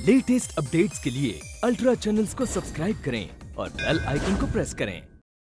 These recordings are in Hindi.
लेटेस्ट अपडेट्स के लिए अल्ट्रा चैनल्स को सब्सक्राइब करें और बेल आइकन को प्रेस करें।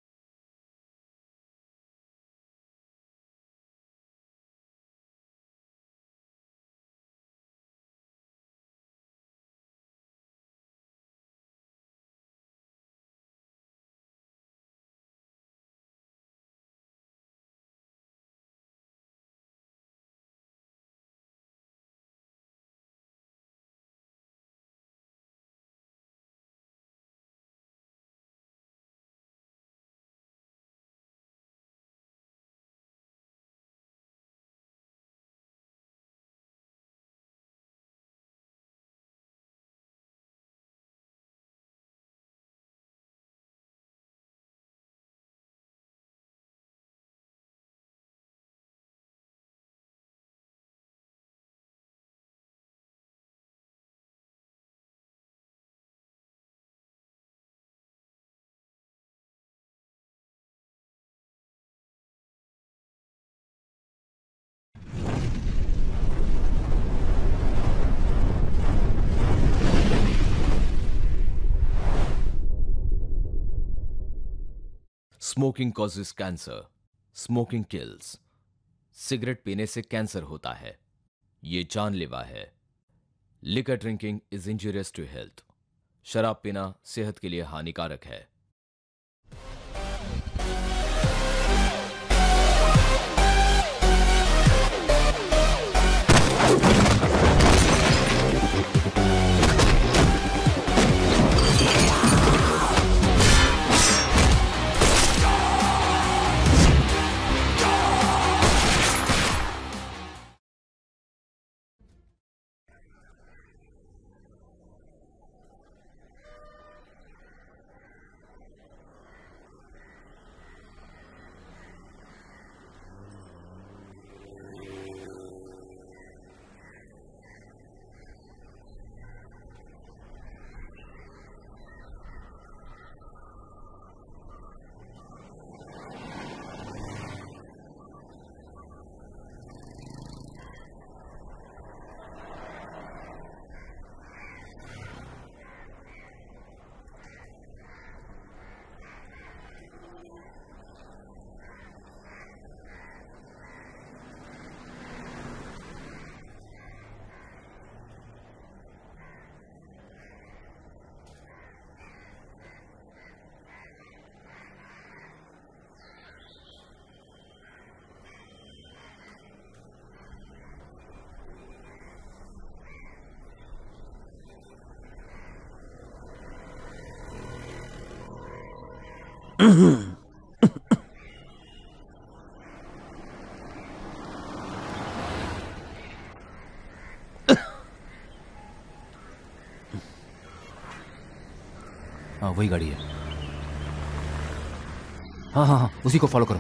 Smoking causes cancer, smoking kills. Cigarette पीने से कैंसर होता है, ये जानलेवा है। Liquor drinking is injurious to health. शराब पीना सेहत के लिए हानिकारक है। हाँ वही गाड़ी है। हाँ हाँ हाँ उसी को फॉलो करो।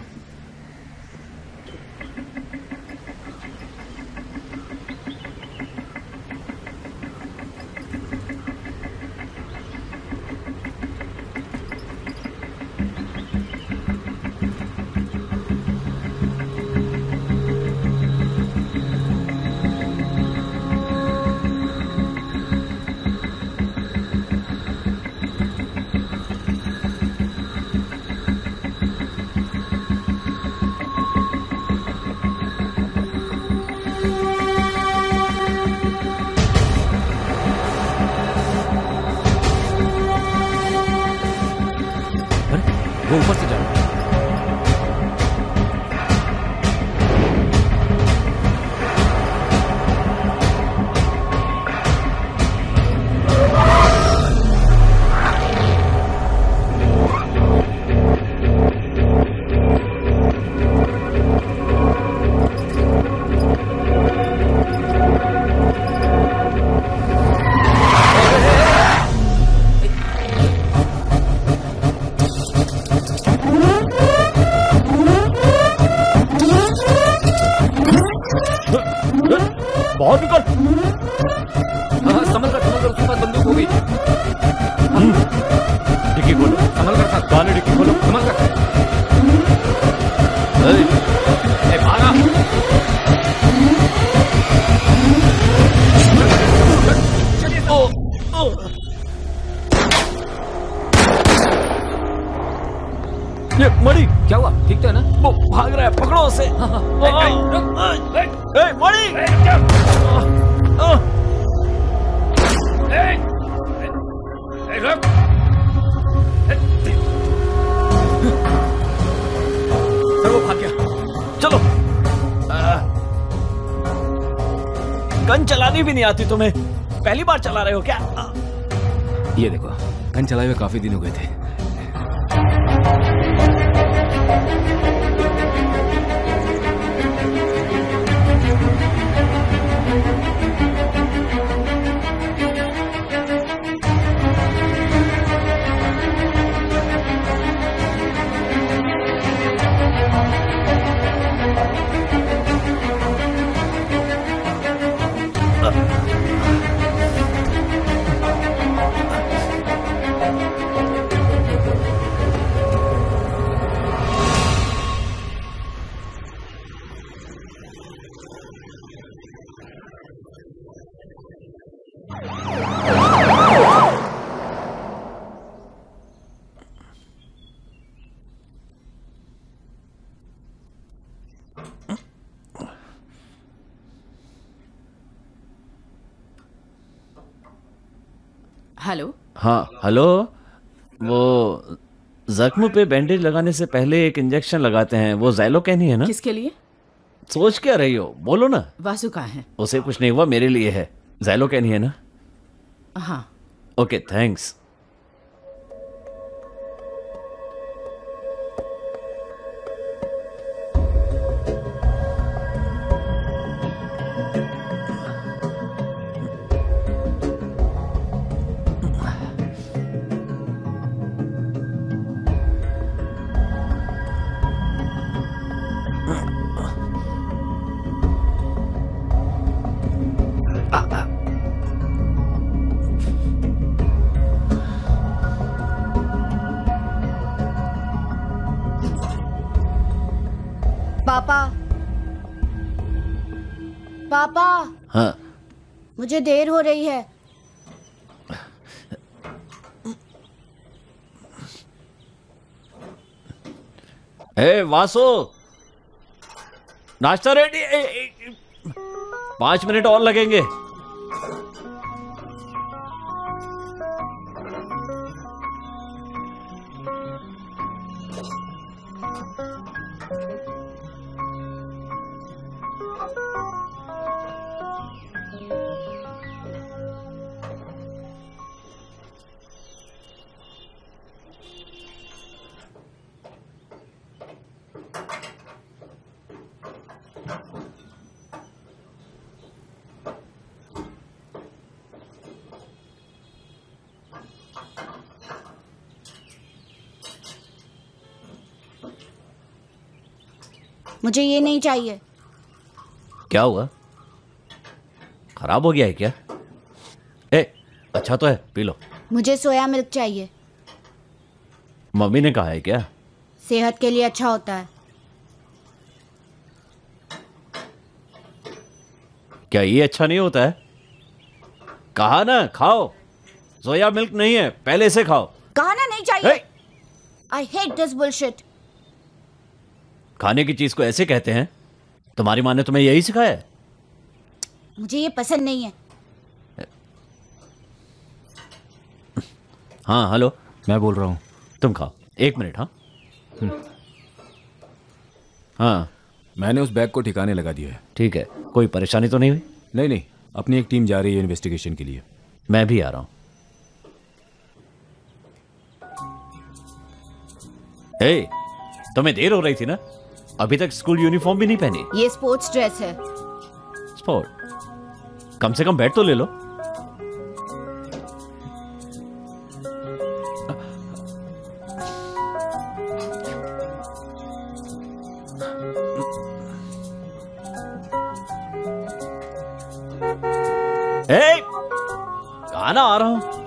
वो ऊपर से जा रहा है। बहुत निकल। हाँ संभल कर उसके पास बंदूक होगी। डिक्की खोलो, संभल कर साथ। गाने डिक्की खोलो, संभल कर। भागा। चलिए। मणि! सर वो भाग गया। चलो। गन चलानी भी नहीं आती तुम्हें? पहली बार चला रहे हो क्या? ये देखो, गन चलाए हुए काफी दिन हो गए थे। हेलो। हाँ हेलो। वो जख्म पे बैंडेज लगाने से पहले एक इंजेक्शन लगाते हैं, वो ज़ैलोकैन ही है ना? किसके लिए? सोच क्या रही हो, बोलो ना। वासु कहाँ है? उसे कुछ नहीं हुआ, मेरे लिए है। ज़ैलोकैन ही है ना? हाँ। Okay thanks. पापा, पापा। हाँ मुझे देर हो रही है। ए वासु, नाश्ता रेडी। 5 मिनट और लगेंगे। मुझे ये नहीं चाहिए। क्या हुआ, खराब हो गया है क्या? ए अच्छा तो है, पी लो। मुझे सोया मिल्क चाहिए। मम्मी ने कहा है क्या? सेहत के लिए अच्छा होता है। क्या ये अच्छा नहीं होता है? कहा ना खाओ। सोया मिल्क नहीं है, पहले से खाओ। कहा ना नहीं चाहिए। I hate this bullshit. खाने की चीज को ऐसे कहते हैं? तुम्हारी माँ ने तुम्हें यही सिखाया है? मुझे ये पसंद नहीं है। हाँ हेलो, मैं बोल रहा हूँ। तुम खाओ। 1 मिनट। हाँ हाँ, मैंने उस बैग को ठिकाने लगा दिया है। ठीक है। कोई परेशानी तो नहीं हुई? नहीं नहीं, अपनी एक टीम जा रही है इन्वेस्टिगेशन के लिए। मैं भी आ रहा हूँ। ए, तुम्हें देर हो रही थी ना? अभी तक स्कूल यूनिफॉर्म भी नहीं पहनी। ये स्पोर्ट्स ड्रेस है। स्पोर्ट? कम से कम बैट तो ले लो। ए, गाना आ रहा हूं।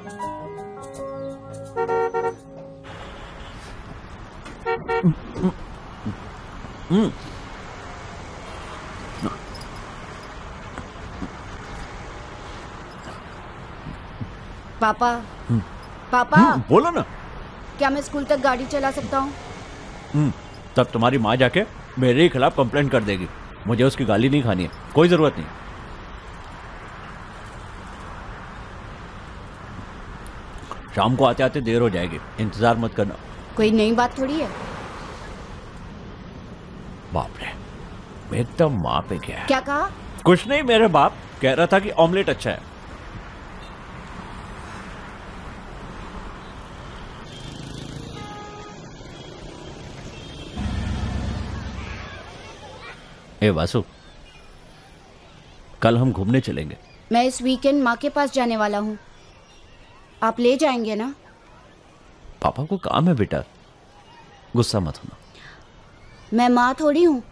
पापा, पापा। बोलो ना। क्या मैं स्कूल तक गाड़ी चला सकता हूँ? तब तुम्हारी माँ जाके मेरे खिलाफ कंप्लेंट कर देगी। मुझे उसकी गाली नहीं खानी है, कोई जरूरत नहीं। शाम को आते आते देर हो जाएगी, इंतजार मत करना। कोई नई बात थोड़ी है। बाप रे, एकदम माँ पे क्या है? क्या कहा? कुछ नहीं, मेरे बाप कह रहा था कि ऑमलेट अच्छा है। ए वासु, कल हम घूमने चलेंगे। मैं इस वीकेंड माँ के पास जाने वाला हूँ। आप ले जाएंगे ना? पापा को काम है बेटा, गुस्सा मत होना। मैं माँ थोड़ी हूँ।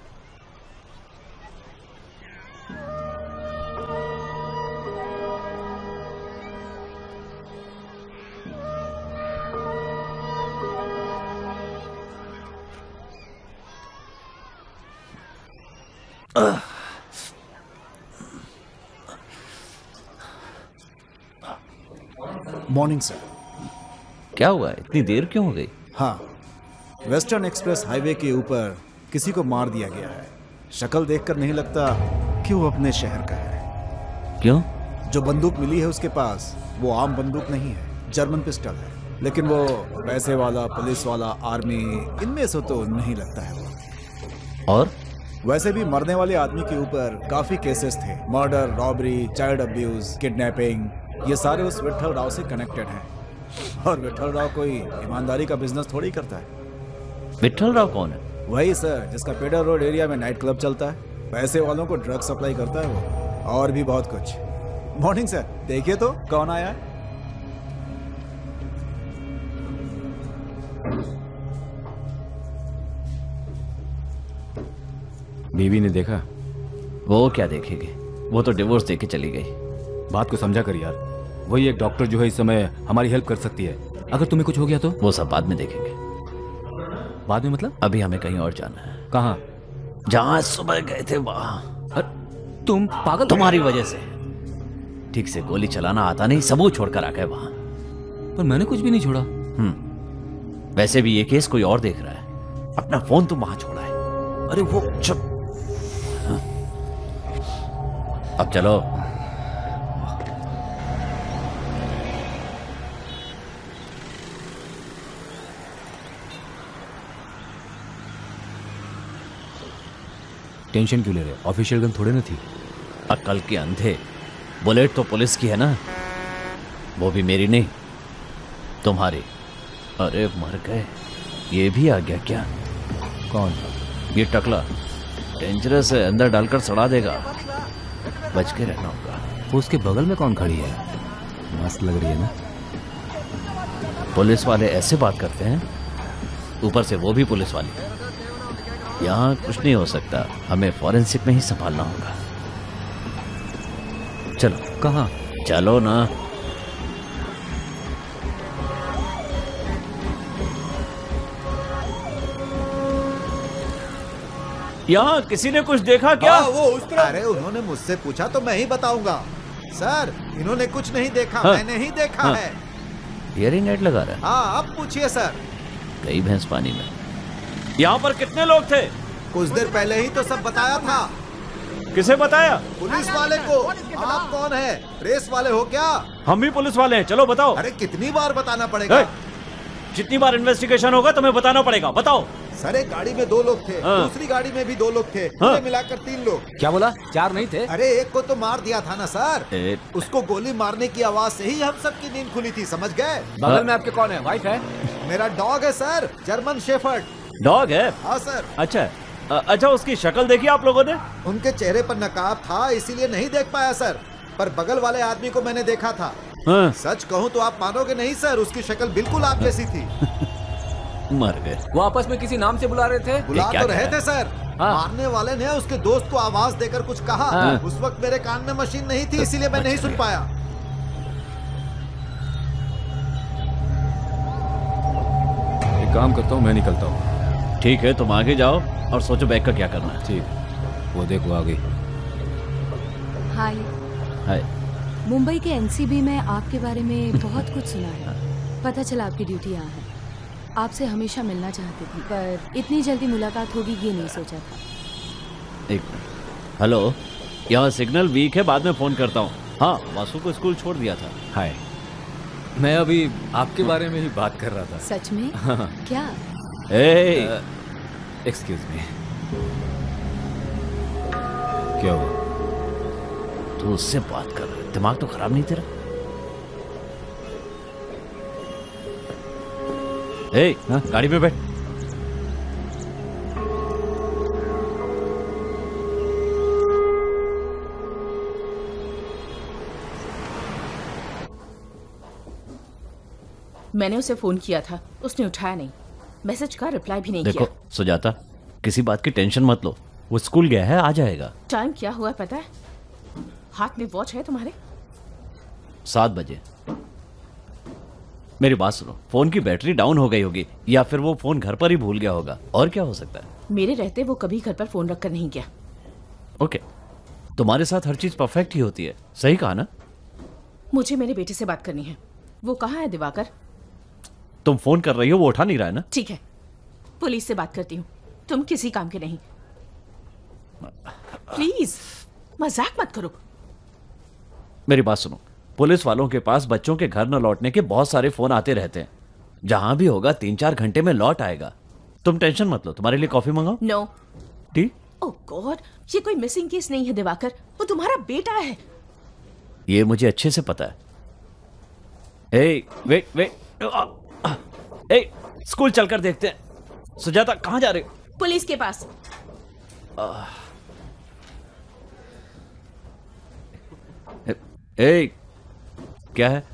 Morning sir. क्या हुआ, इतनी देर क्यों हो गई? हाँ, वेस्टर्न एक्सप्रेस हाईवे के ऊपर किसी को मार दिया गया है। शक्ल देखकर नहीं लगता कि वो अपने शहर का है। क्यों? जो बंदूक मिली है उसके पास वो आम बंदूक नहीं है, जर्मन पिस्टल है। लेकिन वो पैसे वाला, पुलिस वाला, आर्मी, इनमें से तो नहीं लगता है वो। और वैसे भी मरने वाले आदमी के ऊपर काफी केसेस थे, murder, robbery, child abuse, kidnapping. ये सारे उस विठल राव से कनेक्टेड हैं। और विठल राव कोई ईमानदारी का बिजनेस थोड़ी करता है। विठल राव कौन है? वही सर, जिसका पेडर रोड एरिया में नाइट क्लब चलता है, पैसे वालों को ड्रग सप्लाई करता है वो, और भी बहुत कुछ। मॉर्निंग सर, देखिए तो कौन आया है। बीवी ने देखा? वो क्या देखेगी, वो तो डिवोर्स देके चली गई। बात को समझा कर यार, वही एक डॉक्टर जो है इस समय हमारी हेल्प कर सकती है। अगर तुम्हें कुछ हो गया तो? वो सब बाद में देखेंगे। बाद में मतलब? अभी हमें कहीं और जाना है। कहाँ? जहाँ सुबह गए थे वहाँ। तुम पागल? तुम्हारी वजह से। ठीक से गोली चलाना आता नहीं, सबूत छोड़कर आ गए वहाँ। पर मैंने कुछ भी नहीं छोड़ा। वैसे भी ये केस कोई और देख रहा है। अपना फोन तुम वहाँ छोड़ा है। अरे वो चुप। अब चलो। टेंशन क्यों ले रहे? ऑफिशियल गन थोड़े ना थी। अक्ल के अंधे, बुलेट तो पुलिस की है ना, वो भी मेरी नहीं, तुम्हारी। अरे मर गए, ये भी आ गया क्या? कौन? ये टकला डेंजरस है, अंदर डालकर सड़ा देगा, बच के रहना होगा। वो उसके बगल में कौन खड़ी है? मस्त लग रही है ना? पुलिस वाले ऐसे बात करते हैं, ऊपर से वो भी पुलिस वाले। यहाँ कुछ नहीं हो सकता, हमें फॉरेंसिक में ही संभालना होगा। चलो। कहाँ? चलो ना। यहाँ किसी ने कुछ देखा क्या? वो उस तरफ। अरे उन्होंने मुझसे पूछा तो मैं ही बताऊंगा। सर, इन्होंने कुछ नहीं देखा। हाँ। मैंने ही देखा है। हियरिंग एड लगा रहा है। हाँ, आप पूछिए सर। कई भैंस पानी में। यहाँ पर कितने लोग थे? कुछ देर पहले ही तो सब बताया था। किसे बताया? पुलिस वाले को। आप कौन है? रेस वाले हो क्या? हम भी पुलिस वाले हैं, चलो बताओ। अरे कितनी बार बताना पड़ेगा? जितनी बार इन्वेस्टिगेशन होगा तुम्हें बताना पड़ेगा, बताओ। सर, एक गाड़ी में 2 लोग थे, दूसरी गाड़ी में भी 2 लोग थे, पूरे मिलाकर 3 लोग। क्या बोला? 4 नहीं थे? अरे एक को तो मार दिया था ना सर। उसको गोली मारने की आवाज से ही हम सबकी नींद खुली थी, समझ गए? बगल में आपके कौन है? वाइफ है? मेरा डॉग है सर, जर्मन शेफर्ड। डॉग है? हाँ सर। अच्छा, उसकी शक्ल देखी आप लोगों ने? उनके चेहरे पर नकाब था, इसीलिए नहीं देख पाया सर, पर बगल वाले आदमी को मैंने देखा था। सच कहूँ तो आप मानोगे नहीं सर, उसकी शक्ल बिल्कुल आप जैसी थी। मर गए। वो आपस में किसी नाम से बुला रहे थे? बुला तो रहे थे सर। मारने वाले ने उसके दोस्त को आवाज देकर कुछ कहा। उस वक्त मेरे कान में मशीन नहीं थी, इसीलिए मैं नहीं सुन पाया। एक काम करता हूँ, मैं निकलता हूँ। ठीक है, तुम आगे जाओ और सोचो बैग का क्या करना है। ठीक। वो देखो आ गई। हाय। हाय। मुंबई के एनसीबी में आपके बारे में बहुत कुछ सुना है। पता चला आपकी ड्यूटी यहाँ है। आपसे हमेशा मिलना चाहती थी, पर इतनी जल्दी मुलाकात होगी ये नहीं सोचा था। एक मिनट। हेलो, यहाँ सिग्नल वीक है, बाद में फोन करता हूँ। हाँ, वासु को स्कूल छोड़ दिया था। हाय, मैं अभी आपके बारे में ही बात कर रहा था। सच में? हाँ। क्या? एक्सक्यूज मी, क्या हुआ? तू उससे बात कर रहा है, दिमाग तो खराब नहीं तेरा? गाड़ी में बैठ। मैंने उसे फोन किया था, उसने उठाया नहीं, मैसेज का रिप्लाई भी नहीं देखो किया। सुजाता, किसी बात की टेंशन मत लो, वो स्कूल गया है, आ जाएगा। टाइम क्या हुआ पता है? हाथ में वॉच है तुम्हारे? 7 बजे। मेरी बात सुनो, फोन की बैटरी डाउन हो गई होगी, या फिर वो फोन घर पर ही भूल गया होगा, और क्या हो सकता है। मेरे रहते वो कभी घर पर फोन रखकर नहीं गया। ओके, तुम्हारे साथ हर चीज परफेक्ट ही होती है, सही कहा ना? मुझे मेरे बेटे से बात करनी है। वो कहाँ है दिवाकर? तुम फोन कर रही हो, वो उठा नहीं रहा है ना? ठीक है, पुलिस से बात करती हूँ, तुम किसी काम के नहीं। प्लीज मजाक मत करो। मेरी बात सुनो, पुलिस वालों के पास बच्चों के घर न लौटने के बहुत सारे फोन आते रहते हैं। जहां भी होगा 3-4 घंटे में लौट आएगा। तुम टेंशन मत लो, तुम्हारे लिए कॉफी मंगाओ? नो। टी? ओह गॉड, ये कोई मिसिंग केस नहीं है दिवाकर, वो तुम्हारा बेटा है। ये मुझे अच्छे से पता है। वेट, स्कूल चलकर देखते हैं। सुजाता, कहां जा रहे हो? पुलिस के पास। क्या है?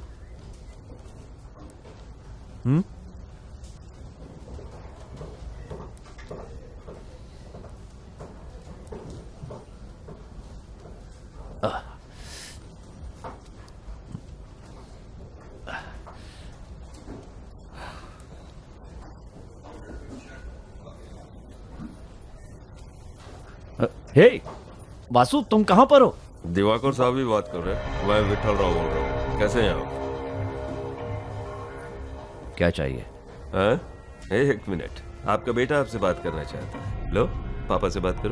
वासु, तुम कहां पर हो? दिवाकर साहब ही बात कर रहे हैं। मैं विठल राव बोल रहा हूँ। कैसे हैं आप? क्या चाहिए? एक मिनट, आपका बेटा आपसे बात करना चाहता है। लो, पापा से बात करो।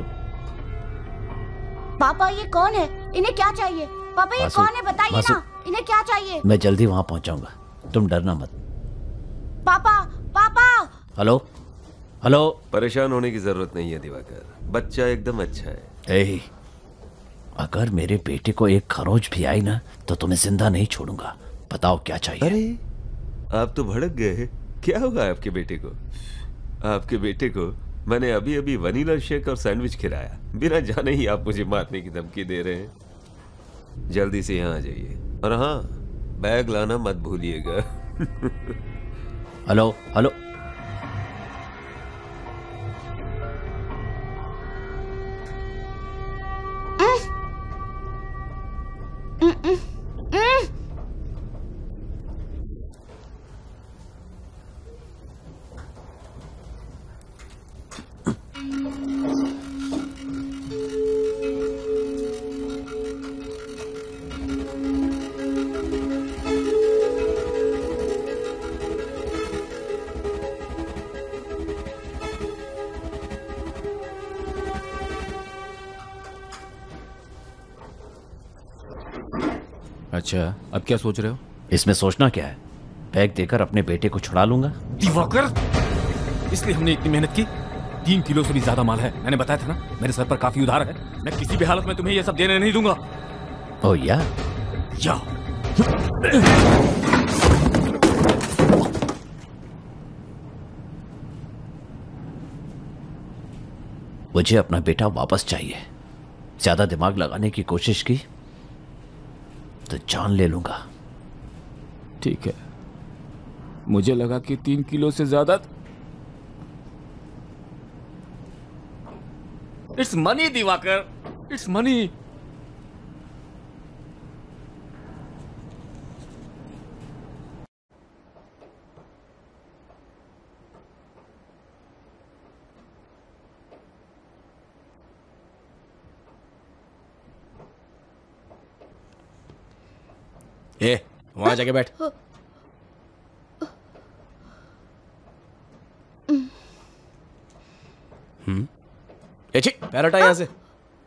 पापा ये कौन है? इन्हें क्या चाहिए? पापा ये कौन है? बताइए ना, इन्हें क्या चाहिए? मैं जल्दी वहां पहुंचाऊंगा, तुम डरना मत। पापा, पापा। हेलो। परेशान होने की जरूरत नहीं है दिवाकर, बच्चा एकदम अच्छा है। अगर मेरे बेटे को एक खरोच भी आई ना, तो तुम्हें जिंदा नहीं छोड़ूंगा। बताओ क्या चाहिए? अरे आप तो भड़क गए। क्या होगा आपके बेटे को? आपके बेटे को मैंने अभी अभी वनीला शेक और सैंडविच खिलाया। बिना जाने ही आप मुझे मारने की धमकी दे रहे हैं। जल्दी से यहाँ आ जाइए, और हाँ, बैग लाना मत भूलिएगा। हेलो। अच्छा, अब क्या सोच रहे हो? इसमें सोचना क्या है? बैग देकर अपने बेटे को छुड़ा लूंगा। दिवाकर, इसलिए हमने इतनी मेहनत की। 3 किलो से भी ज्यादा माल है। मैंने बताया था ना, मेरे सर पर काफी उधार है। मैं किसी भी हालत में तुम्हें ये सब देने नहीं दूंगा। ओ या मुझे अपना बेटा वापस चाहिए। ज्यादा दिमाग लगाने की कोशिश की तो जान ले लूंगा। ठीक है, मुझे लगा कि 3 किलो से ज्यादा। It's money Diwakar, it's money. वहां जाके बैठ। पैर हटा यहां से।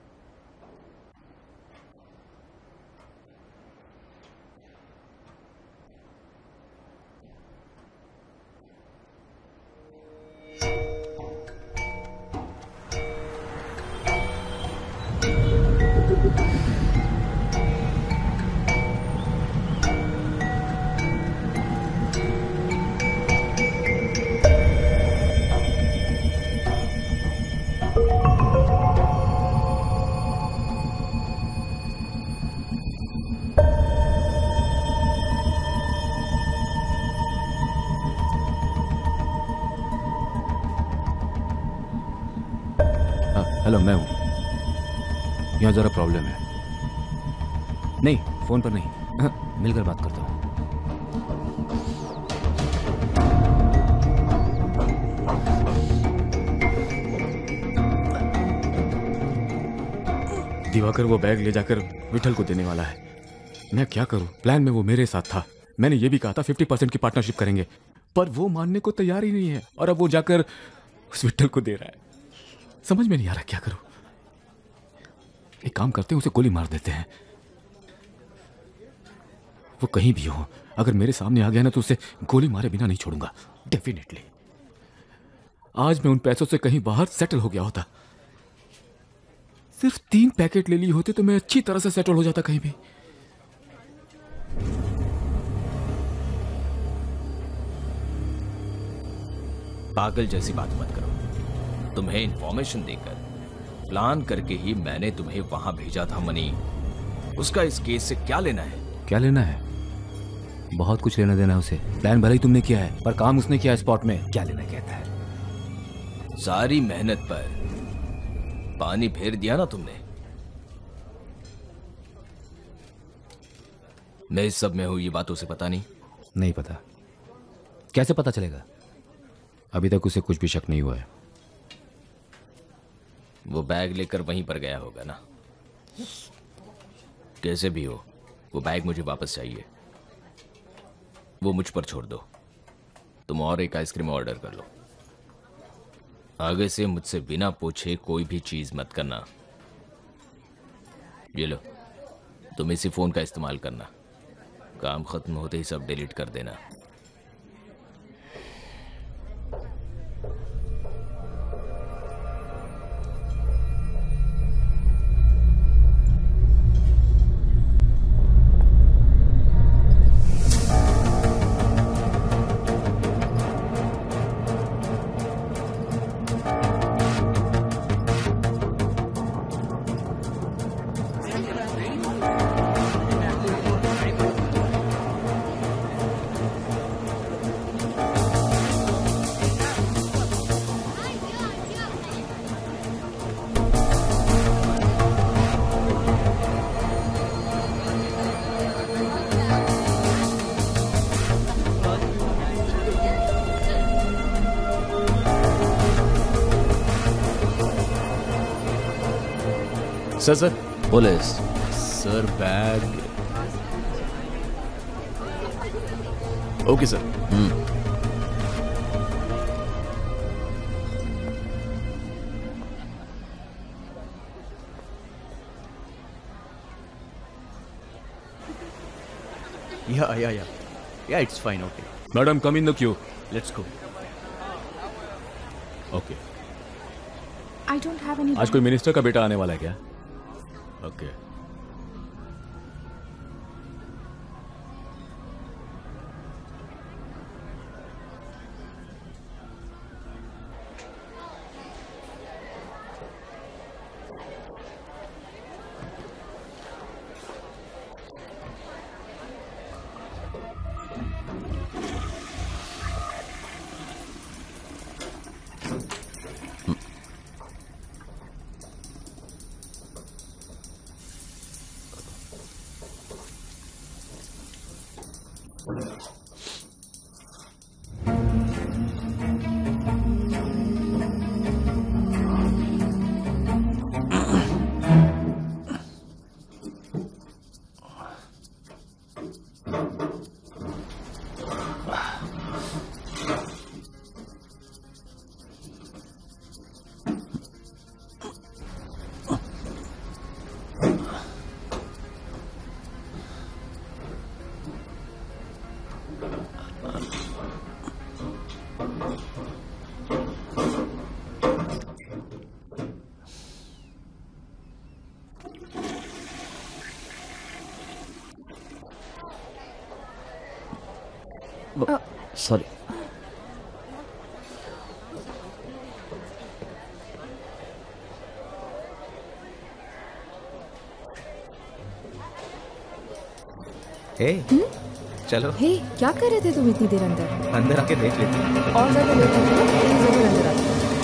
हेलो, मैं हूँ। यहाँ जरा प्रॉब्लम है। नहीं, फोन पर नहीं, मिलकर बात करता हूँ। दिवाकर वो बैग ले जाकर विठल को देने वाला है। मैं क्या करूं? प्लान में वो मेरे साथ था। मैंने ये भी कहा था 50% की पार्टनरशिप करेंगे, पर वो मानने को तैयार ही नहीं है और अब वो जाकर उस विठल को दे रहा है। समझ में नहीं आ रहा क्या करूं। एक काम करते हैं, उसे गोली मार देते हैं। वो कहीं भी हो, अगर मेरे सामने आ गया ना तो उसे गोली मारे बिना नहीं छोड़ूंगा, डेफिनेटली। आज मैं उन पैसों से कहीं बाहर सेटल हो गया होता। सिर्फ 3 पैकेट ले लिए होते तो मैं अच्छी तरह से सेटल हो जाता कहीं भी। पागल जैसी बात मत करो। तुम्हें इंफॉर्मेशन देकर, प्लान करके ही मैंने तुम्हें वहां भेजा था मनी। उसका इस केस से क्या लेना है? क्या लेना है? बहुत कुछ लेना देना है उसे। प्लान भले ही तुमने किया है, पर काम उसने किया स्पॉट में। क्या लेना कहता है? सारी मेहनत पर पानी फेर दिया ना तुमने। मैं इस सब में हूं, ये बात उसे पता नहीं? नहीं पता। कैसे पता चलेगा? अभी तक उसे कुछ भी शक नहीं हुआ है। वो बैग लेकर वहीं पर गया होगा ना। कैसे भी हो, वो बैग मुझे वापस चाहिए। वो मुझ पर छोड़ दो। तुम और एक आइसक्रीम ऑर्डर कर लो। आगे से मुझसे बिना पूछे कोई भी चीज मत करना। ये लो, तुम इसी फोन का इस्तेमाल करना। काम खत्म होते ही सब डिलीट कर देना। Sir police. Sir bag. Okay sir. Yeah, it's fine, okay. Madam, come in the queue. Let's go. Okay. I don't have any. आज कोई मिनिस्टर का बेटा आने वाला है क्या? ओके। सॉरी। चलो। हे, क्या कर रहे थे तुम इतनी देर अंदर? अंदर आके देख लेते। और ज्यादा लेट हो गया, जरूर अंदर आते।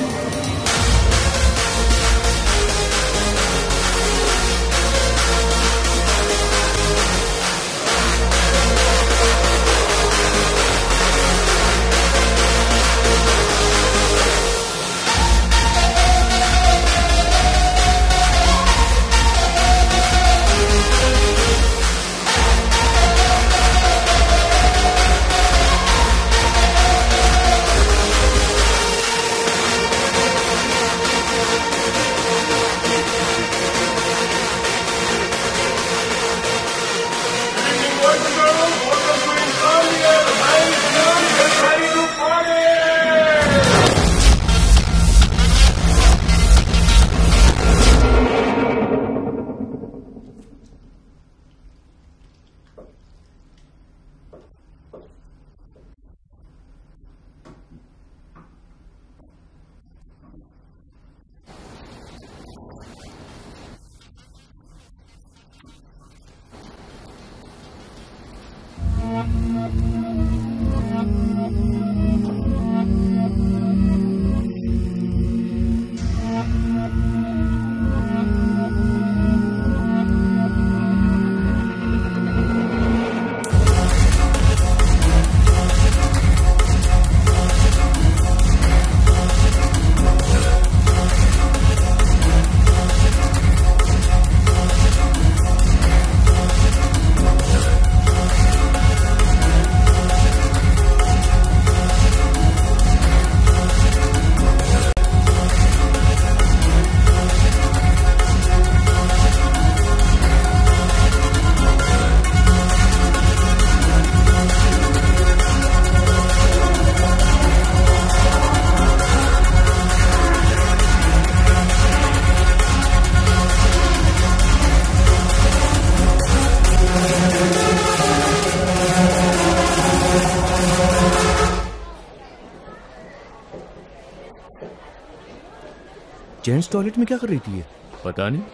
जेंट्स टॉयलेट में क्या कर रही थी ये? पता नहीं।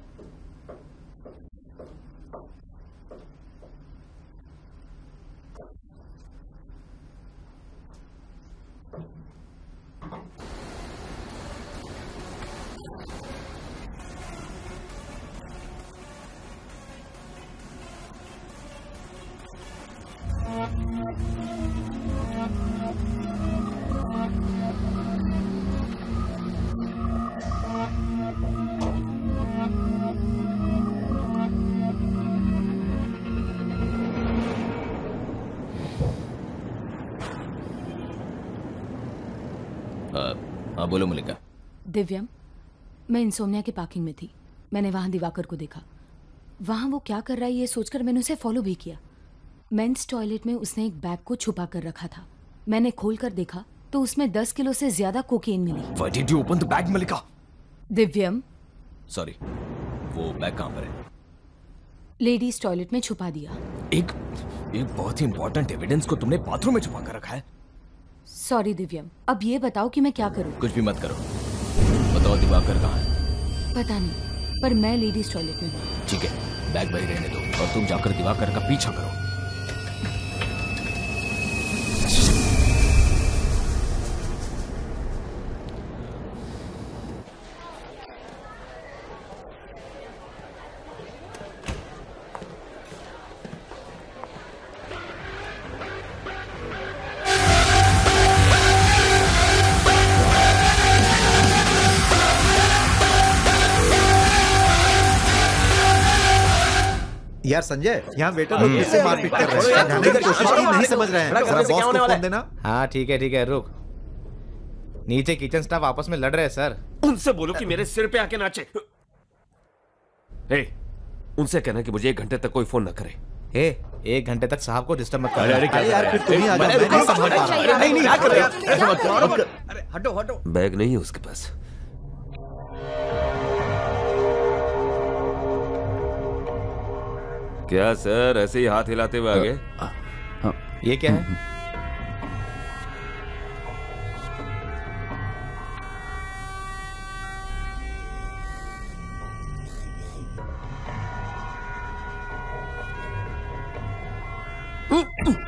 हाँ बोलो मलिका। दिव्यम, मैं इंसोमनिया के पार्किंग में थी। मैंने वहां दिवाकर को देखा। वहां वो क्या कर रहा है ये सोचकर मैंने उसे फॉलो भी किया। मेंस टॉयलेट में उसने एक बैग को छुपा कर रखा था। मैंने खोलकर देखा तो उसमें 10 किलो से ज्यादा कोकेन मिली। Why did you open the bag, Malika? Divyam, sorry, वो बैग कहाँ पर है? लेडीज टॉयलेट में छुपा दिया। एक बहुत ही इंपॉर्टेंट एविडेंस को तुमने बाथरूम में छुपा कर रखा है। सॉरी दिव्यम, अब ये बताओ कि मैं क्या करूं? कुछ भी मत करो। बताओ दिवाकर कहाँ है? पता नहीं, पर मैं लेडीज टॉयलेट में हूँ। ठीक है, बैग वही रहने दो और तुम जाकर दिवाकर का पीछा करो। यार संजय, यहाँ वेटर लोग किससे मारपीट कर रहे हैं? जाने की कोशिश की, नहीं समझ रहे हैं। जरा बॉस को फोन देना। हाँ ठीक है, रुक। नीचे किचन स्टाफ आपस में लड़ रहे हैं सर। उनसे बोलो कि मेरे सिर पे आके नाचे। उनसे कहना कि मुझे 1 घंटे तक कोई फोन न करे। 1 घंटे तक साहब को डिस्टर्ब मत करो। अरे यार फिर तुम ही आ जाओ, मैं नहीं संभाल पा रहा। नहीं क्या कर रहे हो? अरे हटो। बैग नहीं है उसके पास। क्या सर, ऐसे ही हाथ हिलाते हुए आ गए? ये क्या है?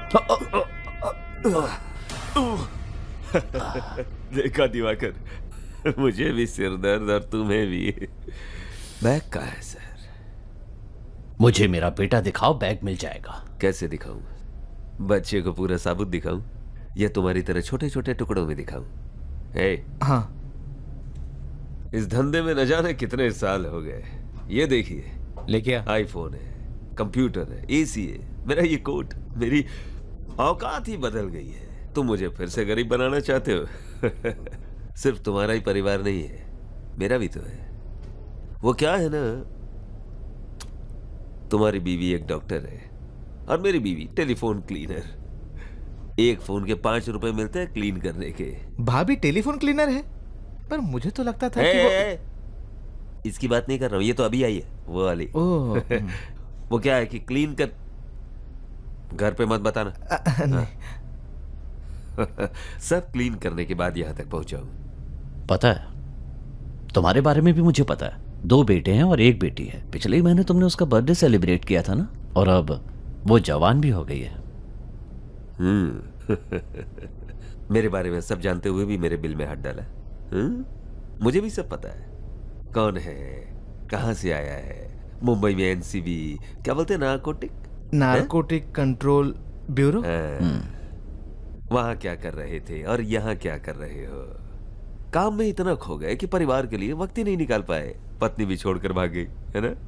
देखा दिवाकर, मुझे भी सिर दर्द और तुम्हें भी। बैग कहाँ है सर? मुझे मेरा बेटा दिखाओ, बैग मिल जाएगा। कैसे दिखाऊं? बच्चे को पूरा साबुत दिखाऊं या तुम्हारी तरह छोटे छोटे टुकड़ों में दिखाऊं? हाँ, इस धंधे में न जाने कितने साल हो गए। ये देखिए, लेके आईफोन है, कंप्यूटर है, एसी है, मेरा ये कोट, मेरी औकात ही बदल गई है। तुम मुझे फिर से गरीब बनाना चाहते हो? सिर्फ तुम्हारा ही परिवार नहीं है, मेरा भी तो है। वो क्या है ना, तुम्हारी बीवी एक डॉक्टर है और मेरी बीवी टेलीफोन क्लीनर। एक फोन के 5 रुपए मिलते हैं क्लीन करने के। भाभी टेलीफोन क्लीनर है, पर मुझे तो लगता था कि वो... इसकी बात नहीं कर रहा हूं, ये तो अभी आई है वो वाली। वो क्या है कि क्लीन कर, घर पे मत बताना। सब क्लीन करने के बाद यहां तक पहुंचा हूं। पता है, तुम्हारे बारे में भी मुझे पता है। 2 बेटे हैं और 1 बेटी है। पिछले ही महीने तुमने उसका बर्थडे सेलिब्रेट किया था ना, और अब वो जवान भी हो गई है। मेरे बारे में सब जानते हुए भी मेरे बिल में हाथ डाला। मुझे भी सब पता है, कौन है, कहां से आया है। मुंबई में एनसीबी, क्या बोलते हैं, नारकोटिक कंट्रोल ब्यूरो। वहां क्या कर रहे थे और यहां क्या कर रहे हो? काम में इतना खो गए कि परिवार के लिए वक्त ही नहीं निकाल पाए। पत्नी भी छोड़कर भाग गई, है ना?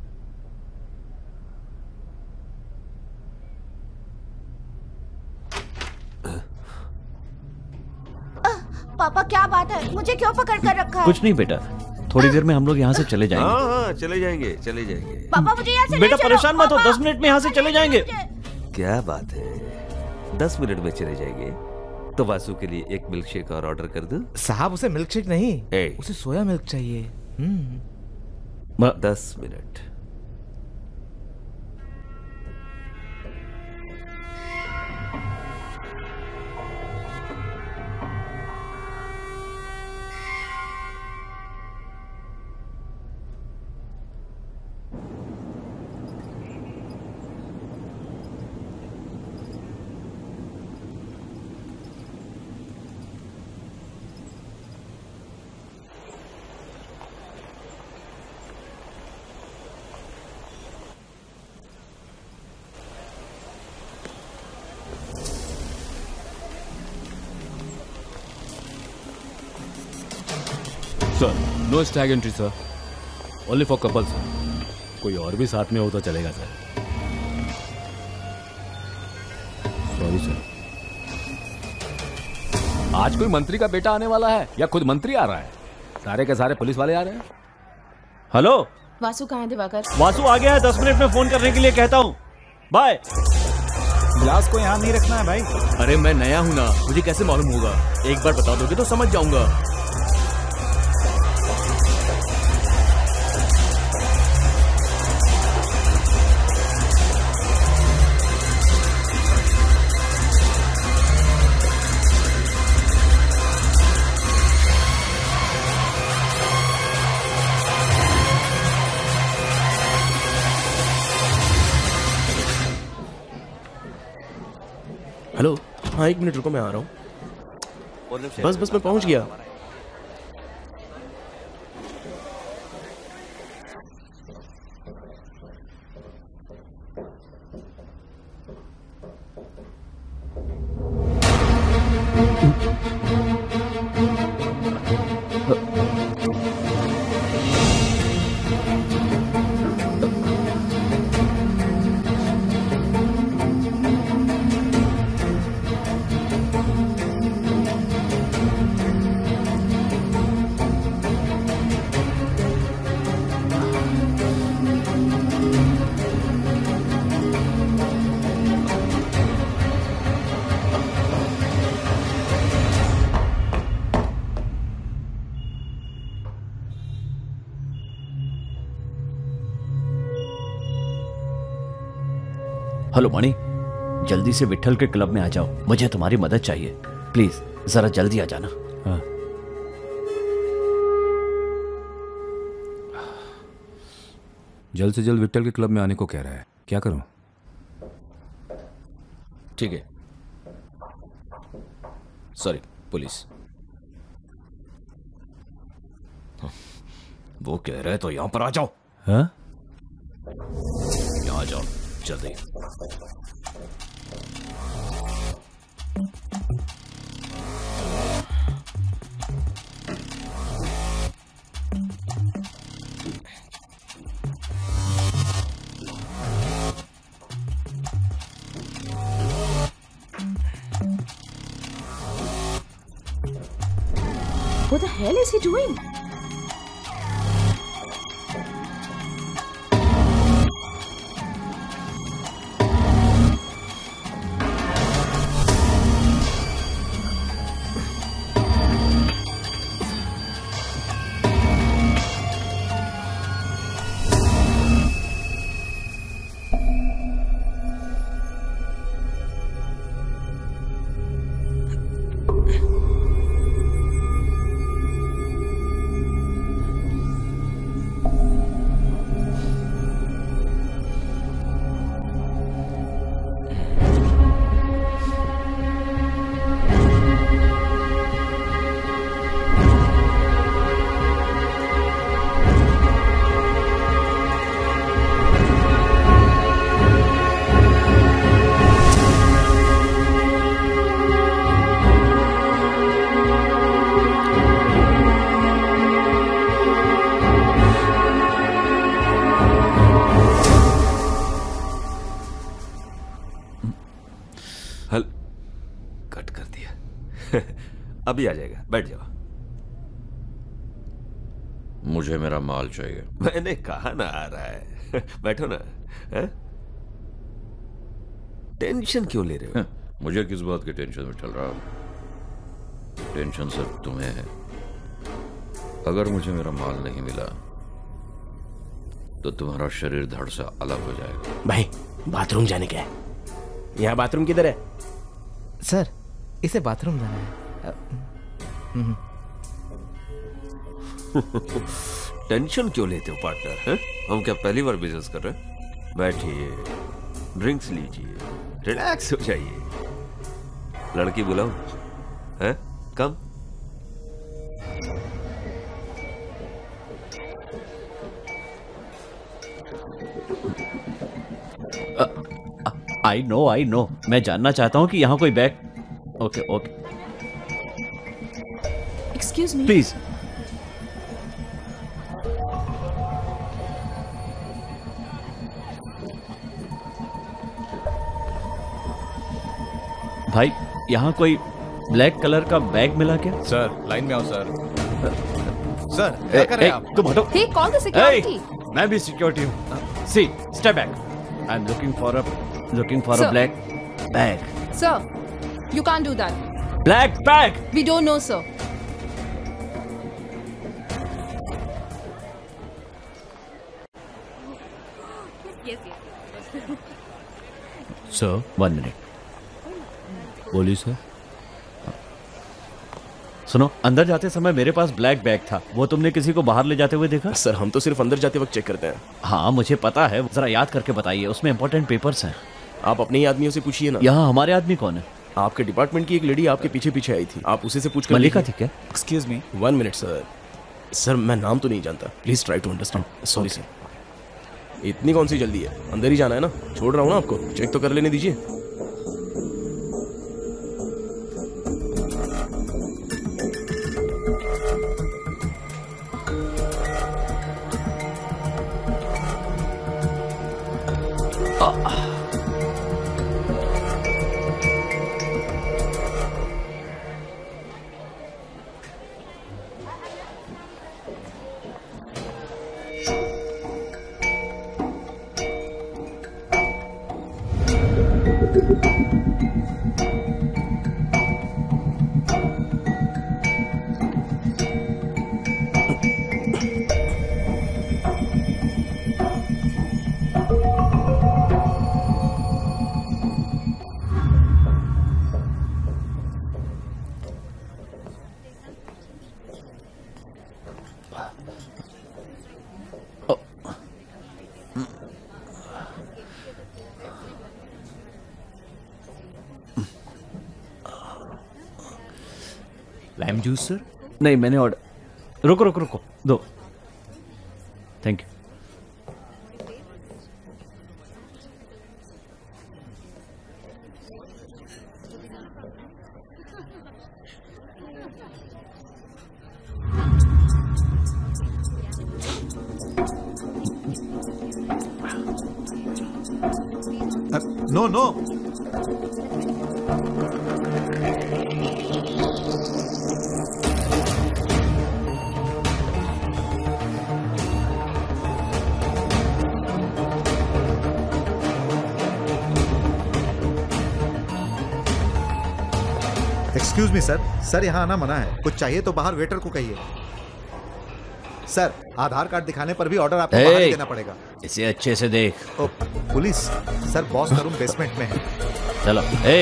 पापा क्या बात है, मुझे क्यों पकड़ कर रखा है? कुछ नहीं बेटा, थोड़ी देर में हम लोग यहाँ से चले जाएंगे। हाँ, चले जाएंगे, चले जाएंगे। पापा मुझे यहाँ से बेटा परेशान मत हो, 10 मिनट में यहाँ से चले जाएंगे। क्या बात है, 10 मिनट में चले जाएंगे? तो वासु के लिए एक मिल्क शेक और ऑर्डर कर दूं? साहब उसे मिल्क शेक नहीं, उसे सोया मिल्क चाहिए। 10 minute. Sir, no stag entry sir, only for couple sir. कोई और भी साथ में हो तो चलेगा सर। Sorry sir. आज कोई मंत्री का बेटा आने वाला है या खुद मंत्री आ रहा है? सारे के सारे पुलिस वाले आ रहे हैं। हेलो, वासु कहाँ है दिवाकर? वासु आ गया है, 10 मिनट में फोन करने के लिए कहता हूँ। बाय। ग्लास को यहाँ नहीं रखना है भाई। अरे मैं नया हूँ ना, मुझे कैसे मालूम होगा? एक बार बता दोगे तो समझ जाऊंगा। हेलो, हाँ 1 मिनट रुको, मैं आ रहा हूँ। बस मैं पहुँच गया। हेलो मणि, जल्दी से विट्ठल के क्लब में आ जाओ, मुझे तुम्हारी मदद चाहिए। प्लीज जरा जल्दी आ जाना। हाँ। जल्द से जल्द विट्ठल के क्लब में आने को कह रहा है, क्या करूं? ठीक है, सॉरी पुलिस। वो कह रहे तो यहां पर आ जाओ। हाँ? यहां आ जाओ जल्दी। What the hell is he doing? अभी आ जाएगा, बैठ जाओ। मुझे मेरा माल चाहिए। मैंने कहा ना आ रहा है। बैठो ना। है? टेंशन क्यों ले रहे हो? मुझे किस बात की टेंशन में चल रहा हूं? टेंशन सिर्फ तुम्हें है। अगर मुझे मेरा माल नहीं मिला तो तुम्हारा शरीर धड़ से अलग हो जाएगा। भाई बाथरूम जाने का है। यहाँ बाथरूम किधर है? सर इसे बाथरूम जाना है। टेंशन क्यों लेते हो पार्टनर? हैं? हम क्या पहली बार बिजनेस कर रहे हैं? बैठिए, ड्रिंक्स लीजिए, रिलैक्स हो जाइए। लड़की बुलाओ, हैं? कम। आई नो मैं जानना चाहता हूँ कि यहाँ कोई bag. Okay excuse me please. भाई यहाँ कोई ब्लैक कलर का बैग मिला क्या? सर लाइन में आओ सर। सर क्या कर रहे हैं आप? तुम हटो। Hey, call the security. मैं भी सिक्योरिटी हूँ। See step back. I am looking for a black bag. Sir, you can't do that. Black bag. We don't know, sir. Sir 1 minute. बोलिए सर। सुनो, अंदर जाते समय मेरे पास ब्लैक बैग था। वो तुमने किसी को बाहर ले जाते हुए देखा? सर हम तो सिर्फ अंदर जाते वक्त चेक करते हैं। हाँ मुझे पता है, जरा याद करके बताइए। उसमें इंपॉर्टेंट पेपर्स हैं। आप अपने ही आदमियों से पूछिए ना। यहाँ हमारे आदमी कौन है? आपके डिपार्टमेंट की एक लेडी आपके पीछे पीछे आई थी। आप उसी से पूछ कर मल्लिका थी क्या? Excuse me 1 minute sir. Sir मैं नाम तो नहीं जानता, please try to understand. Sorry sir. इतनी कौन सी जल्दी है? अंदर ही जाना है ना। छोड़ रहा हूँ ना आपको, चेक तो कर लेने दीजिए। Lime juice sir? नहीं, मैंने ऑर्डर। रुको रुको रुको, दो। Thank you. No no, excuse me sir, sir यहाँ आना मना है। कुछ चाहिए तो बाहर वेटर को कहिए। सर, आधार कार्ड दिखाने पर भी ऑर्डर आपको बाहर ही देना पड़ेगा। इसे अच्छे से देख। पुलिस सर, बॉस का रूम बेसमेंट में है। चलो।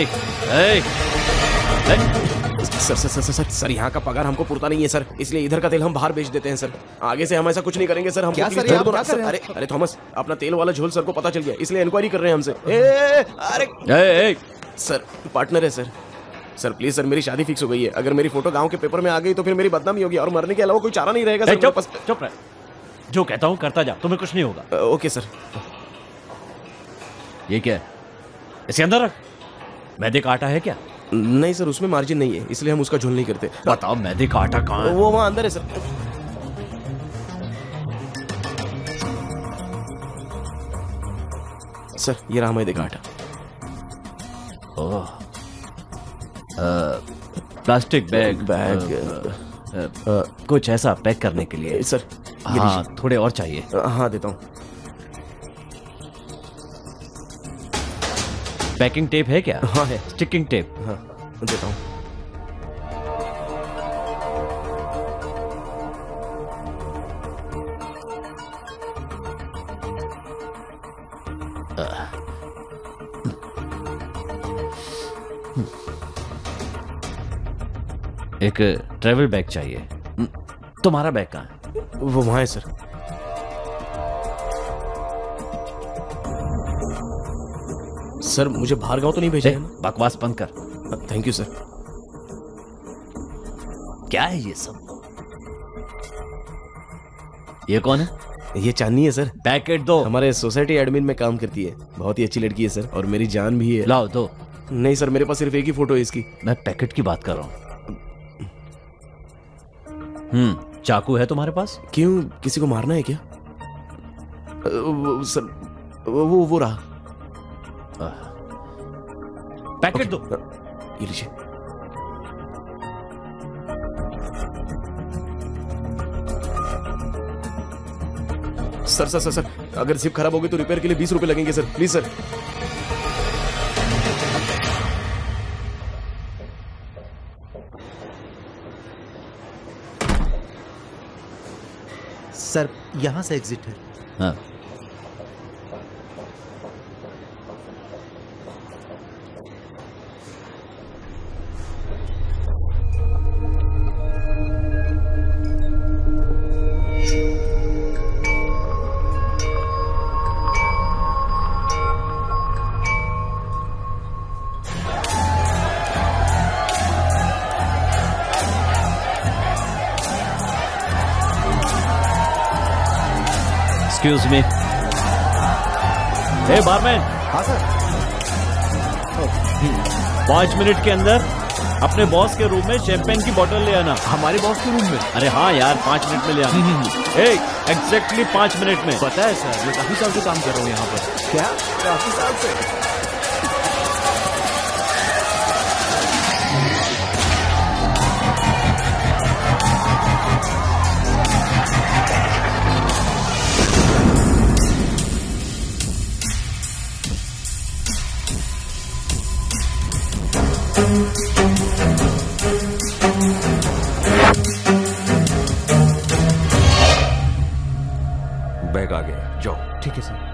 Sir sir sir sir sir यहाँ का पगार हमको पुरता नहीं है सर, इसलिए इधर का तेल हम बाहर बेच देते हैं सर। आगे से हम ऐसा कुछ नहीं करेंगे सर। हम क्या सर, आप क्या कर रहे हैं? अरे थॉमस, अपना तेल वाला झोल सर को पता चल गया, इसलिए इंक्वायरी कर रहे हैं हमसे। अरे सर, पार्टनर है सर। सर प्लीज सर, मेरी शादी फिक्स हो गई है। अगर मेरी फोटो गांव के पेपर में आ गई तो फिर मेरी बदनामी होगी और मरने के अलावा कोई चारा नहीं रहेगा सर। चुप रह। जो कहता हूँ करता जा, तुम्हें कुछ नहीं होगा। Okay sir. ये क्या है? इसे अंदर रख। मैदे का आटा है क्या? नहीं सर, उसमें मार्जिन नहीं है, इसलिए हम उसका झोल नहीं करते। बताओ मैदे का आटा कहाँ है? वो वहां अंदर है सर। सर ये रहा मैदे का आटा। ओह, प्लास्टिक बैग कुछ ऐसा पैक करने के लिए सर। हाँ, थोड़े और चाहिए। हाँ देता हूँ। पैकिंग टेप है क्या? हाँ है। Sticking tape? हाँ देता हूँ। एक ट्रैवल बैग चाहिए। तुम्हारा बैग कहाँ है? वो वहां है सर। सर मुझे बाहर गांव तो नहीं भेजा है ना? बकवास बंद कर। Thank you sir. क्या है ये सब? ये कौन है? ये चांदनी है सर। पैकेट दो। हमारे सोसाइटी एडमिन में काम करती है, बहुत ही अच्छी लड़की है सर, और मेरी जान भी है। लाओ दो। नहीं सर, मेरे पास सिर्फ एक ही फोटो है इसकी। मैं पैकेट की बात कर रहा हूँ। चाकू है तुम्हारे पास? क्यों, किसी को मारना है क्या? सर वो रहा। पैकेट दो। ये लीजिए। सर सर सर सर, अगर जिप खराब होगी तो रिपेयर के लिए 20 रुपए लगेंगे सर, प्लीज सर। सर यहां से एग्जिट है। हाँ। Excuse me. Hey barman. हाँ सर। 5 मिनट के अंदर अपने बॉस के रूम में शैंपेन की बोतल ले आना। हमारे बॉस के रूम में? अरे हाँ यार, 5 मिनट में ले आना। एग्जैक्टली 5 मिनट में। पता है सर, मैं काफी साल से काम कर रहा हूँ यहाँ पर। क्या? काफी साल से? बैग आ गया, जाओ। ठीक है सर।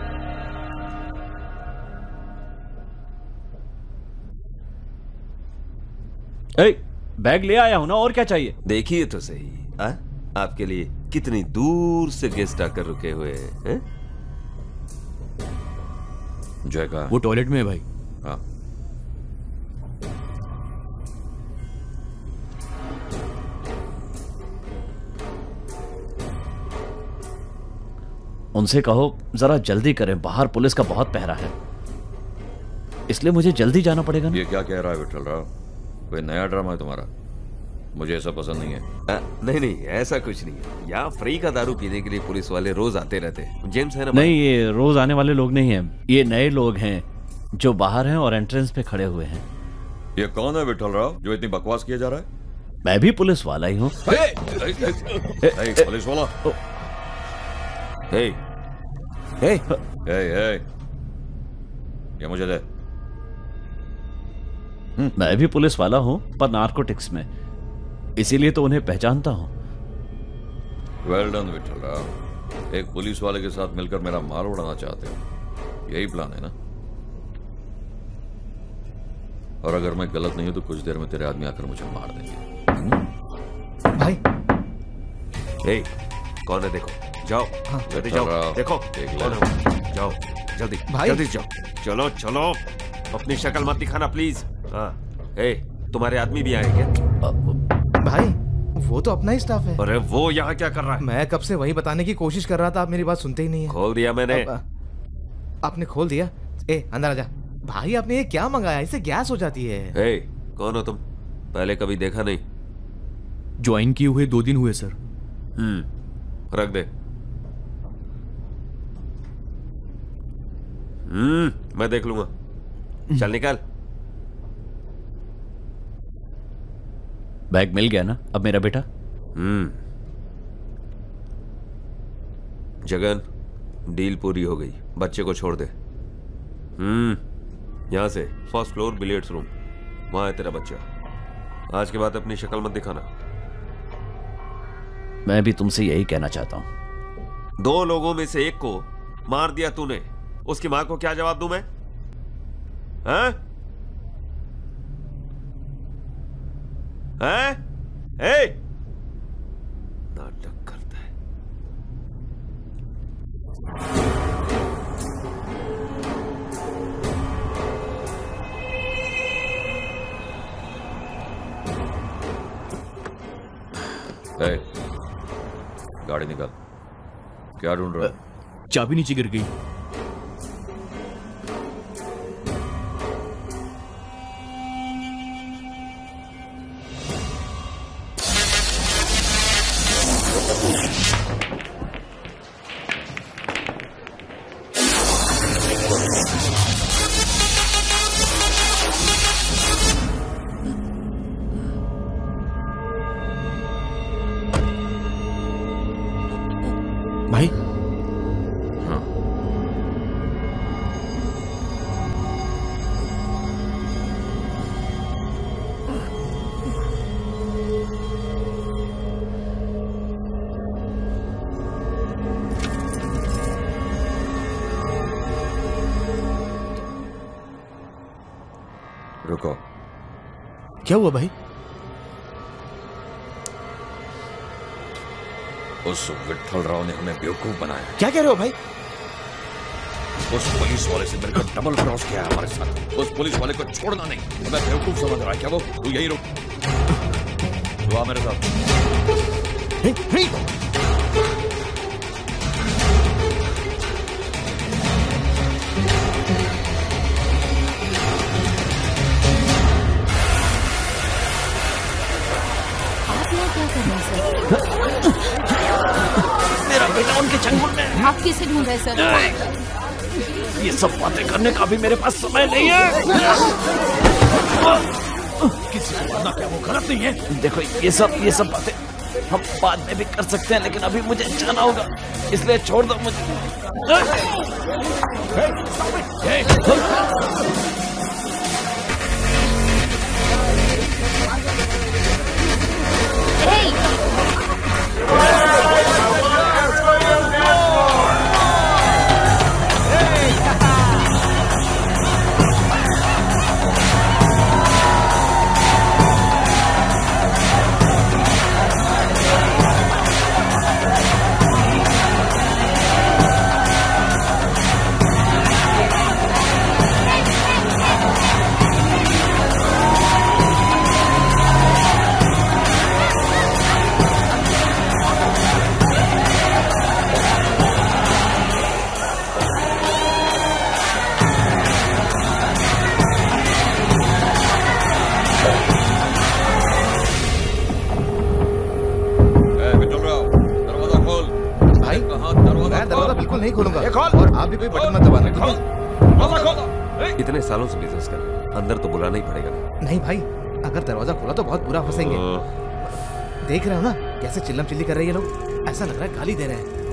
बैग ले आया हूं ना, और क्या चाहिए? देखिए तो सही, आपके लिए कितनी दूर से गेस्ट आकर रुके हुए हैं। जगह वो टॉयलेट में है भाई। हाँ। उनसे कहो जरा जल्दी करें, बाहर पुलिस का बहुत पहरा है, इसलिए मुझे जल्दी जाना पड़ेगा ना। ये क्या कह रहा है विठल राव? कोई नया ड्रामा है तुम्हारा? मुझे ऐसा पसंद नहीं है। नहीं नहीं, ऐसा कुछ नहीं है। यहाँ फ्री का दारू पीने के लिए पुलिस वाले रोज आते रहते हैं। जेम्स है ना? नहीं, ये रोज आने वाले लोग नहीं हैं, ये नए लोग हैं जो बाहर हैं और एंट्रेंस पे खड़े हुए हैं। ये कौन है विठल राव जो इतनी बकवास किया जा रहा है? मैं भी पुलिस वाला ही हूँ। पुलिस वाला? ये मुझे दे। मैं भी पुलिस वाला हूँ, पर नार्कोटिक्स में, इसीलिए तो उन्हें पहचानता हूँ। वेल डन विठल राव, एक पुलिस वाले के साथ मिलकर मेरा माल उड़ाना चाहते हो, यही प्लान है ना? और अगर मैं गलत नहीं हूं तो कुछ देर में तेरे आदमी आकर मुझे मार देंगे। भाई कौन है देखो, जाओ जल्दी जाओ, देखो कौन है, जाओ जल्दी जल्दी जाओ, चलो चलो, अपनी शक्ल मत दिखाना प्लीज। हाँ, तुम्हारे आदमी भी आए क्या? भाई वो तो अपना ही स्टाफ है। अरे वो यहाँ क्या कर रहा है? मैं कब से वही बताने की कोशिश कर रहा था, आप मेरी बात सुनते ही नहीं है। खोल दिया मैंने। आपने खोल दिया? अंदर आजा। भाई आपने ये क्या मंगाया? इससे गैस हो जाती है। कौन हो तुम? पहले कभी देखा नहीं। ज्वाइन किए हुए 2 दिन हुए सर। रख दे। मैं देख लूंगा। चल निकाल। बैग मिल गया ना अब मेरा बेटा? जगन, डील पूरी हो गई, बच्चे को छोड़ दे। यहां से फर्स्ट फ्लोर बिलियर्ड्स रूम, वहां है तेरा बच्चा। आज के बाद अपनी शक्ल मत दिखाना। मैं भी तुमसे यही कहना चाहता हूं। 2 लोगों में से एक को मार दिया तूने, उसकी मां को क्या जवाब दूं मैं? हैं? नाटक करता है। गाड़ी निकाल। क्या ढूंढ रहा है? चाबी नीचे गिर गई। भाई रुको। क्या हुआ भाई? उस विठल राव ने हमें बेवकूफ बनाया। क्या कह रहे हो भाई? उस पुलिस वाले से मिलकर डबल क्रॉस किया हमारे साथ। उस पुलिस वाले को छोड़ना नहीं। हमें बेवकूफ समझ रहा है क्या वो? तू यही रुक, तू आ मेरे साथ। मेरा बेटा उनके चंगुल में। आप किसे ढूंढ रहे सर? ये सब बातें करने का भी मेरे पास समय नहीं है। किसी को मारना क्या वो गलत नहीं है? देखो ये सब बातें हम बाद में भी कर सकते हैं, लेकिन अभी मुझे जाना होगा, इसलिए छोड़ दो मुझे। नहीं खोलूंगा। खोल। और आप भी कोई बटन मत दबाना। इतने सालों से बिजनेस कर रहे हैं, अंदर तो बुलाना ही पड़ेगा ना। नहीं भाई, अगर दरवाजा खोला तो बहुत बुरा फंसेंगे। देख रहे हो ना कैसे चिल्लम चिल्ली कर रहे हैं ये लोग, ऐसा लग रहा है गाली दे रहे हैं।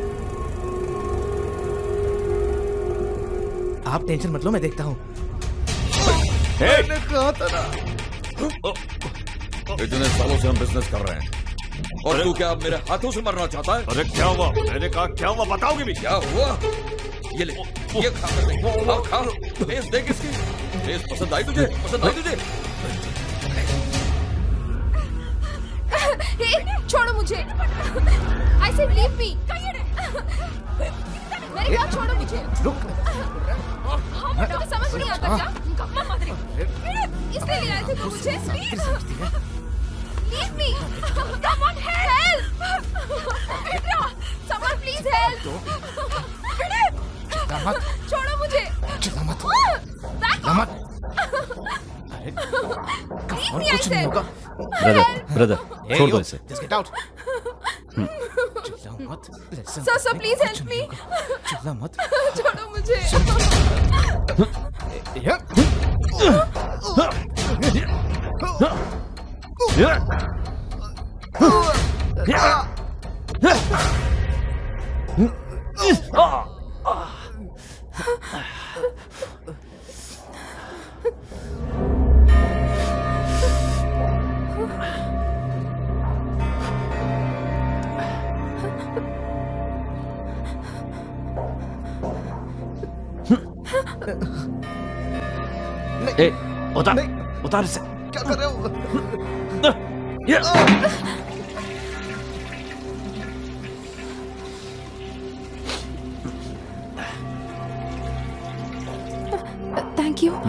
आप टेंशन मत लो, मैं देखता हूँ। मैंने कहा था ना, इतने सालों से हम बिजनेस कर रहे हैं और तू क्या अब मेरे हाथों से मरना चाहता है? अरे क्या हुआ? मैंने कहा क्या हुआ, बताओगे भी? क्या हुआ? ये ले, ये खा कर देख, खा, टेस्ट देख इसकी। टेस्ट पसंद आई तुझे? पसंद आई तुझे? छोड़ो मुझे। I said leave me. मेरे क्या छोड़ो मुझे। रुक। तो समझ नहीं आता क्या? इसलिए ले आए थे तुम मुझे? Leave me. Come on, help. Someone please help. छोड़ो मुझे। कुछ नहीं होगा। ब्रदर छोड़ दो इसे। Just get out. चिल्लाओ मत। Sir please help me. चिल्ला मत। छोड़ो मुझे। ए, उतार इसे। क्या कर रहे हो? Thank you.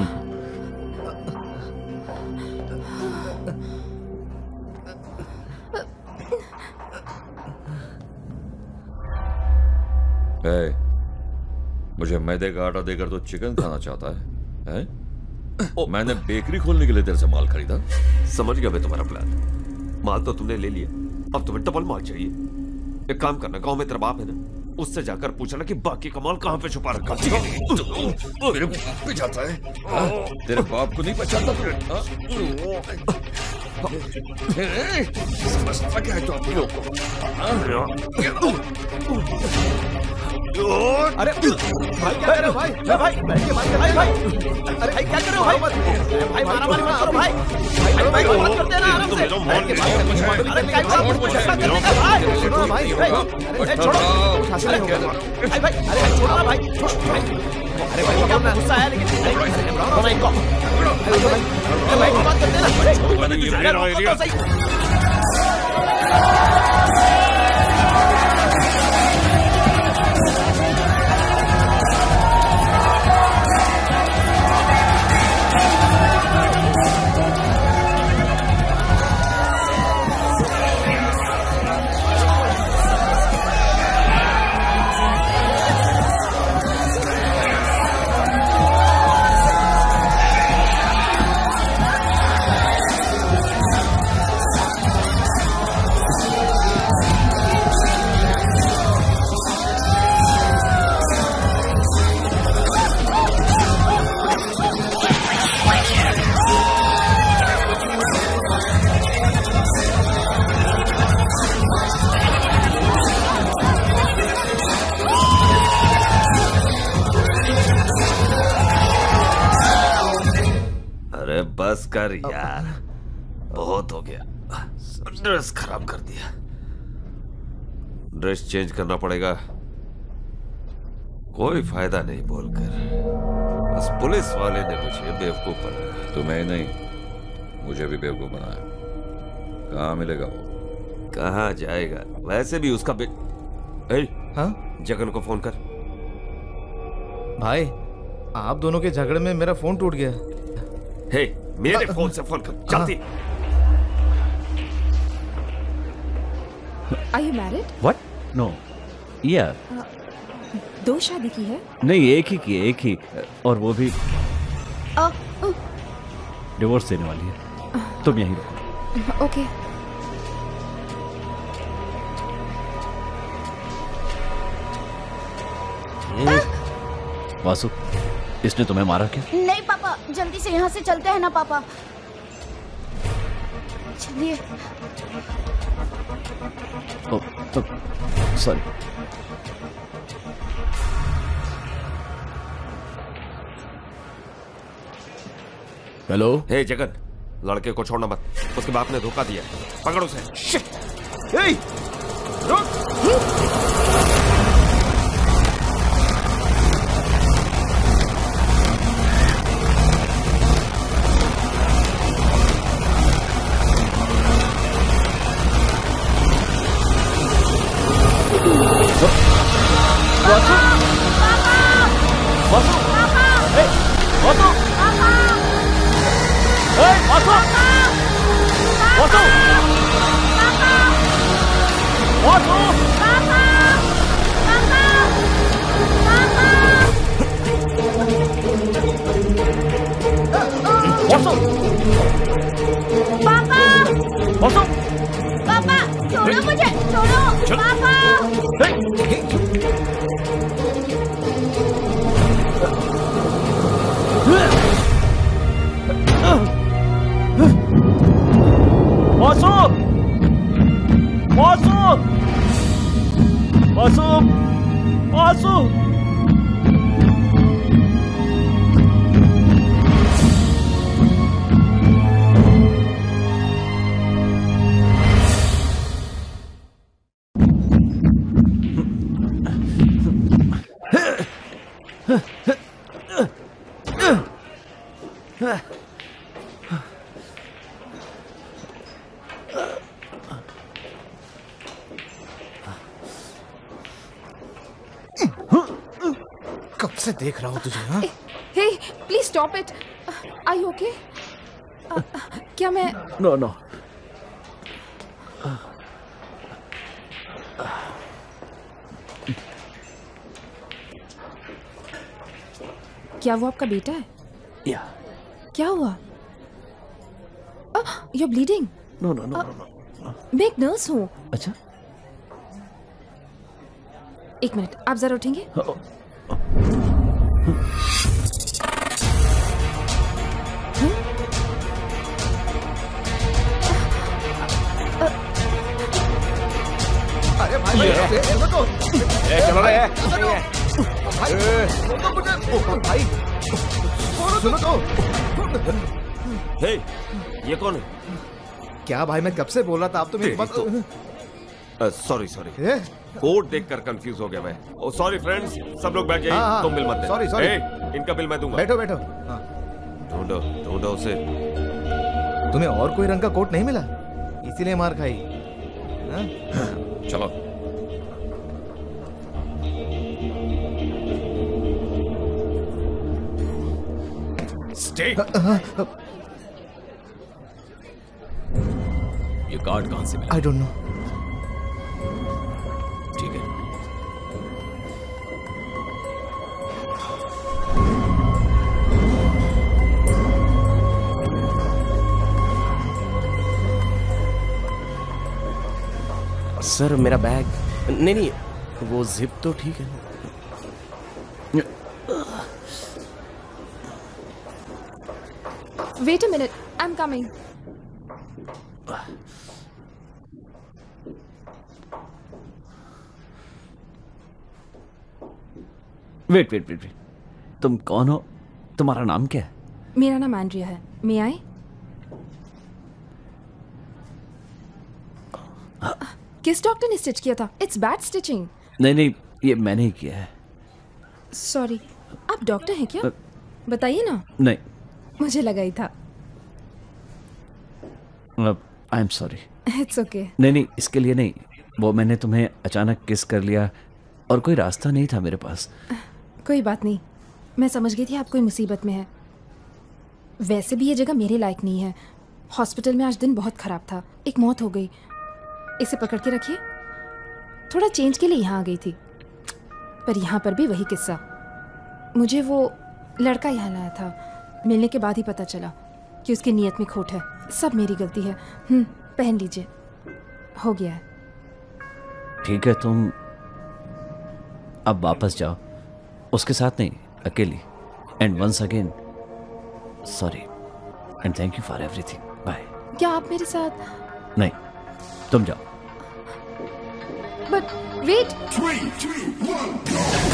मुझे मैदे का आटा देकर तो चिकन खाना चाहता है, हैं? मैंने बेकरी खोलने के लिए तेरे से माल खरीदा। समझ गया मैं तुम्हारा प्लान। माल तो तुमने ले लिया, अब तुम्हें डबल माल चाहिए। एक काम करना, गांव में तेरा बाप है ना, उससे जाकर पूछना कि बाकी का माल कहां पे छुपा रखा। मेरे बाप पे जाता है? तेरे बाप को नहीं पहचानता समझता क्या है तो आप लोग को? अरे भाई क्या कर रहे हो भाई? भाई बैठ के बात कर भाई। अरे भाई क्या कर रहे हो भाई? भाई मारा मारी मत करो भाई। भाई बात करते हैं ना आराम से। बैठ के बात करते हैं। अरे क्या कर रहे हो भाई? सुनो भाई। अरे छोड़ो। हासिल नहीं होगा। भाई भाई अरे छोड़ो ना भाई। अरे भाई क्या अपना गुस्सा है लेकिन भाई को भाई बात करते हैं ना। बस कर यार, बहुत हो गया। ड्रेस खराब कर दिया। ड्रेस चेंज करना पड़ेगा। कोई फायदा नहीं बोलकर, बस पुलिस वाले ने मुझे बेवकूफ बनाया। तुम्हें नहीं, मुझे भी बेवकूफ बनाया। कहाँ मिलेगा वो? कहाँ जाएगा? वैसे भी उसका हाँ? जगन को फोन कर। भाई आप दोनों के झगड़े में मेरा फोन टूट गया। हे, मेरे फोन से फोन कर जल्दी। Are you married? What? No. Yeah. दो शादी की है? नहीं, एक ही की, एक ही, और वो भी डिवोर्स देने वाली है। तुम यहीं रुको। ओके। वासु, इसने तुम्हें मारा क्या? नहीं पापा, जल्दी से यहाँ से चलते हैं ना पापा। चलिए। तो सॉरी। हेलो। हे जगन, लड़के को छोड़ना मत, उसके बाप ने धोखा दिया, पकड़ उसे। हे, रुक। कब से देख रहा हूँ तुझे। हाँ? Hey, please stop it. Are you okay? क्या मैं? No no. क्या वो आपका बेटा है? या। क्या हुआ? You are bleeding. No no no no. मैं एक नर्स हूँ। अच्छा, एक मिनट, आप जरा उठेंगे? अरे भाई, चलो रे। भाई सुनो तो। हे, ये कौन है? क्या भाई, मैं कब से बोल रहा था, आप तो मेरी बात। सॉरी सॉरी, कोड देखकर कंफ्यूज हो गया मैं। ओ सॉरी फ्रेंड्स, सब लोग बैठ जाइए, तुम बिल मत दे। सॉरी सॉरी, इनका बिल मैं दूंगा। बैठो बैठो। ढूंढो ढूंढो उसे। तुम्हें और कोई रंग का कोट नहीं मिला, इसीलिए मार खाई? चलो। स्टे। ये कार्ड कहां से मिला? I don't know. ठीक है। सर मेरा बैग। नहीं नहीं, वो जिप तो ठीक है। Wait a minute, I'm coming. Wait wait wait, तुम कौन हो? तुम्हारा नाम क्या है? मेरा नाम एंड्रिया है। मे आई? किस डॉक्टर ने स्टिच किया था? It's bad stitching. नहीं नहीं, ये मैंने ही किया है। सॉरी, आप डॉक्टर हैं क्या? बताइए ना। नहीं, मुझे लगा ही था। I am sorry. It's okay. नहीं नहीं, इसके लिए नहीं, वो मैंने तुम्हें अचानक किस कर लिया और कोई रास्ता नहीं था मेरे पास। कोई बात नहीं, मैं समझ गई थी आप कोई मुसीबत में है। वैसे भी ये जगह मेरे लायक नहीं है। हॉस्पिटल में आज दिन बहुत खराब था, एक मौत हो गई। इसे पकड़ के रखिए। थोड़ा चेंज के लिए यहाँ आ गई थी, पर यहाँ पर भी वही किस्सा। मुझे वो लड़का यहाँ लाया था, मिलने के बाद ही पता चला कि उसकी नीयत में खोट है। सब मेरी गलती है। पहन लीजिए, हो गया है। ठीक है, तुम अब वापस जाओ। उसके साथ नहीं, अकेली। And once again sorry and thank you for everything. Bye. क्या आप मेरे साथ? नहीं, तुम जाओ। But wait. 3, 2, 1,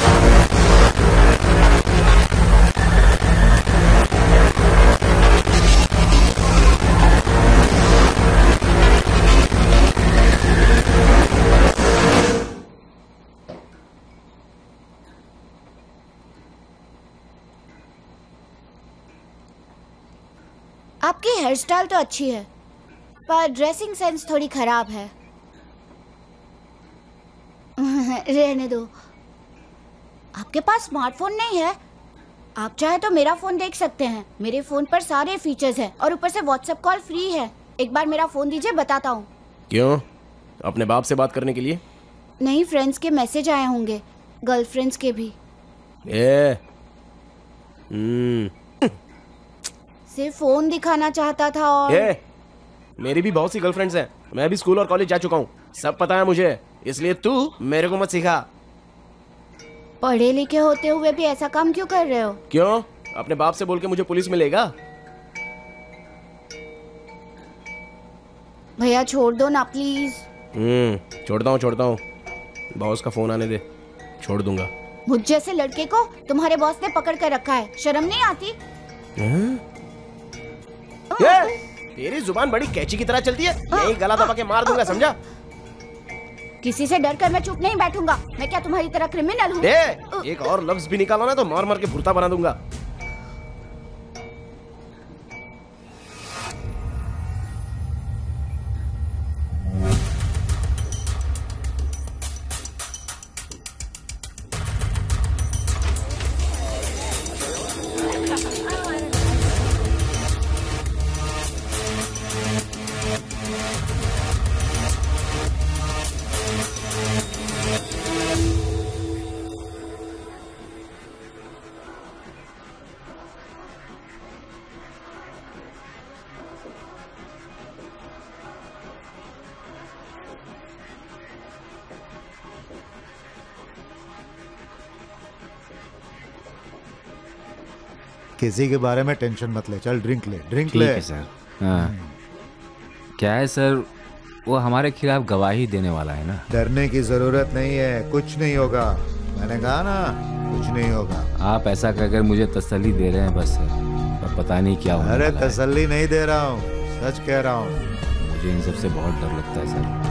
आपकी हेयर स्टाइल तो अच्छी है, पर ड्रेसिंग सेंस थोड़ी खराब है। रहने दो। आपके पास स्मार्टफोन नहीं है? आप चाहे तो मेरा फोन देख सकते हैं। मेरे फोन पर सारे फीचर्स हैं और ऊपर से व्हाट्सएप कॉल फ्री है। एक बार मेरा फोन दीजिए, बताता हूँ। क्यों? अपने बाप से बात करने के लिए? नहीं, फ्रेंड्स के मैसेज आए होंगे, गर्लफ्रेंड्स के भी। सिर्फ फोन दिखाना चाहता था। और मेरी भी बहुत सी गर्लफ्रेंड्स हैं। मैं भी स्कूल और कॉलेज जा चुका हूँ, सब पता है मुझे। इसलिए तू मेरे को मत सिखा। पढ़े लिखे होते हुए भी ऐसा काम क्यों कर रहे हो? क्यों? अपने बाप से बोल के मुझे पुलिस में लेगा? भैया छोड़ दो ना प्लीज। छोड़ता हूँ। बॉस का फोन आने दे, छोड़ दूंगा। मुझ जैसे लड़के को तुम्हारे बॉस ने पकड़ कर रखा है, शर्म नहीं आती? तेरी जुबान बड़ी कैची की तरह चलती है। यही गला दबा के मार दूंगा, समझा? किसी से डर कर मैं चुप नहीं बैठूंगा। मैं क्या तुम्हारी तरह क्रिमिनल हूँ? एक और लफ्ज भी निकाला ना तो मार मार के भुर्ता बना दूंगा। किसी के बारे में टेंशन मत ले, चल ड्रिंक ले। ठीक है सर। हाँ। क्या है सर, वो हमारे खिलाफ गवाही देने वाला है ना। डरने की जरूरत नहीं है, कुछ नहीं होगा। मैंने कहा ना, कुछ नहीं होगा। आप ऐसा कहकर मुझे तसल्ली दे रहे हैं बस सर, पर पता नहीं क्या होने अरे वाला है। तसल्ली नहीं दे रहा हूँ, सच कह रहा हूँ। मुझे इन सबसे बहुत डर लगता है सर।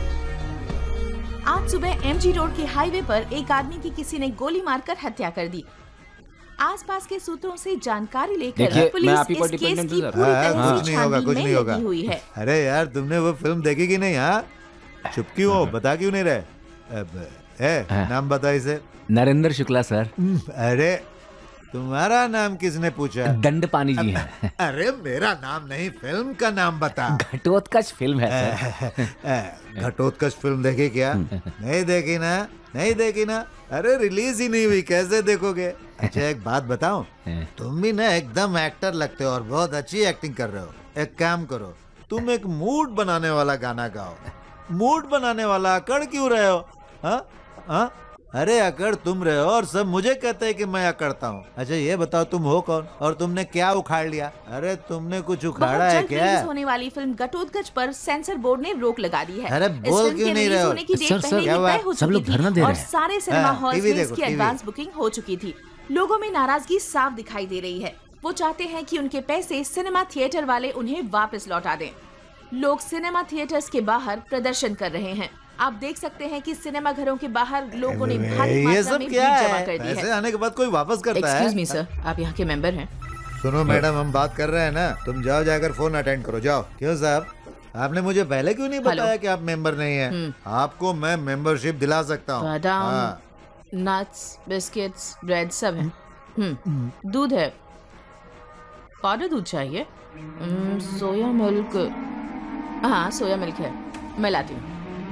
आज सुबह एमजी रोड के हाईवे पर एक आदमी की किसी ने गोली मारकर हत्या कर दी। आसपास के सूत्रों से जानकारी लेकर पुलिस इस केस की पूरी तरह से छानबीन में लगी हुई है। अरे यार, तुमने वो फिल्म देखी कि नहीं? हाँ, चुप क्यों हो? बता क्यों नहीं रहे? नाम बता इसे। नरेंद्र शुक्ला सर। अरे तुम्हारा नाम किसने पूछा? दंडपानी जी हैं। अरे मेरा नाम नहीं, फिल्म का नाम बता। घटोत्कच फिल्म है सर। घटोत्कच फिल्म देखी क्या? नहीं देखी ना? नहीं देखी ना? अरे रिलीज ही नहीं हुई, कैसे देखोगे? अच्छा एक बात बताऊं, तुम भी ना एकदम एक्टर लगते हो और बहुत अच्छी एक्टिंग कर रहे हो। एक काम करो, तुम एक मूड बनाने वाला गाना गाओ। मूड बनाने वाला अकड़ क्यों रहे हो? हाँ हाँ, अरे अकड़ तुम रहे हो और सब मुझे कहते हैं कि मैं अकड़ता हूँ। अच्छा ये बताओ, तुम हो कौन और तुमने क्या उखाड़ लिया? अरे तुमने कुछ उखाड़ा है क्या? रिलीज होने वाली फिल्म घटोत्कच पर सेंसर बोर्ड ने रोक लगा दी है। अरे बोल क्यों नहीं रहे हो? सब लोग धरना दे रहे और हैं। सारे सिनेमा हॉल में इसकी एडवांस बुकिंग हो चुकी थी। लोगों में नाराजगी साफ दिखाई दे रही है। वो चाहते हैं कि उनके पैसे सिनेमा थिएटर वाले उन्हें वापस लौटा दें। लोग सिनेमा थिएटर्स के बाहर प्रदर्शन कर रहे हैं। आप देख सकते हैं कि सिनेमा घरों के बाहर लोगों ने भारी मात्रा में भीड़ जमा कर दी है। पैसे आने के बाद कोई वापस करता है? एक्सक्यूज मी सर, आप यहाँ के मेंबर हैं। सुनो मैडम, हम बात कर रहे हैं ना, तुम जाओ जाकर फोन अटेंड करो, जाओ। क्यों साहब, आपने मुझे पहले क्यों नहीं बताया कि आप मेंबर नहीं हैं? आपको मैं मेंबरशिप दिला सकता हूँ। बादाम, नट्स, बिस्किट्स, ब्रेड सब है। दूध है, पाउडर दूध चाहिए? सोया मिल्क, हाँ सोया मिल्क है, मैं लाती हूँ।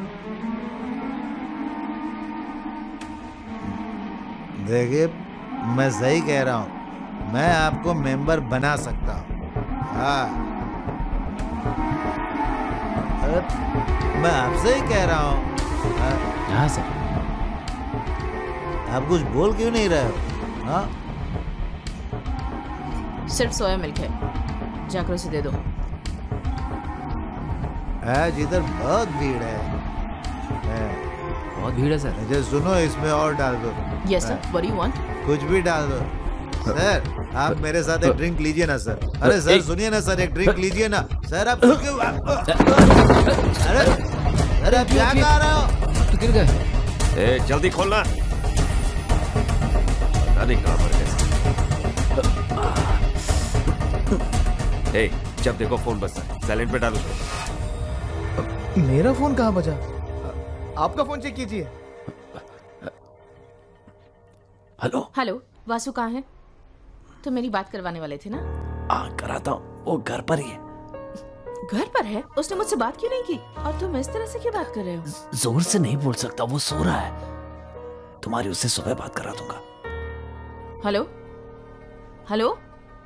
देखिए मैं सही कह रहा हूँ, मैं आपको मेंबर बना सकता हूँ। हाँ, मैं आपसे ही कह रहा हूँ। हाँ सर। आप कुछ बोल क्यों नहीं रहे हो? हाँ? सिर्फ सोया मिल्क है, जाकर उसे दे दो। आज इधर बहुत भीड़ है। बहुत भीड़ है सर। मुझे सुनो, इसमें और डाल दो। Yes sir, what do you want? कुछ भी डाल दो। सर आप मेरे साथ एक ड्रिंक लीजिए ना सर। अरे सर सुनिए ना सर, एक ड्रिंक लीजिए ना सर। आप क्यों? अरे आप क्या कर रहे हो? तो गिर गए। जल्दी खोलना। नहीं कहाँ पर गए? जब देखो फोन बजता है, साइलेंट पे डालो। मेरा फोन कहाँ बजा? आपका फोन चेक कीजिए। हेलो हेलो, वासु कहाँ है? तो मेरी बात करवाने वाले थे ना? कराता हूँ, वो घर पर ही है। घर पर है? उसने मुझसे बात क्यों नहीं की? और तुम इस तरह से क्यों बात कर रहे हो? जोर से नहीं बोल सकता, वो सो रहा है। तुम्हारी उससे सुबह बात करा दूंगा। हेलो हेलो,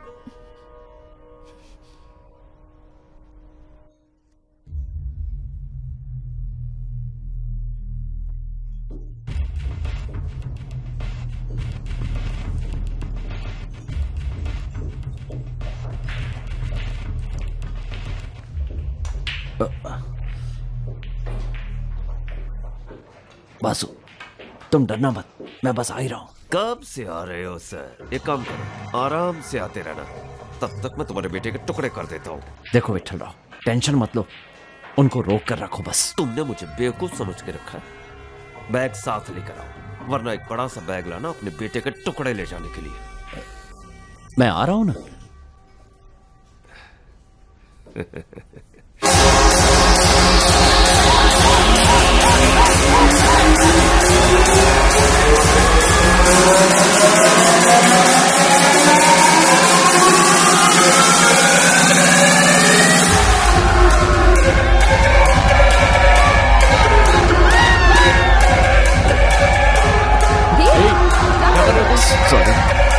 बासु, तुम डरना मत, मैं बस आ ही रहा हूँ। कब से आ रहे हो सर? एक काम करो, आराम से आते रहना, तब तक मैं तुम्हारे बेटे के टुकड़े कर देता हूँ। देखो विठल राव, टेंशन मत लो, उनको रोक कर रखो बस। तुमने मुझे बेवकूफ समझ के रखा है। बैग साथ लेकर आओ, वरना एक बड़ा सा बैग लाना अपने बेटे के टुकड़े ले जाने के लिए। मैं आ रहा हूँ ना। Sorry.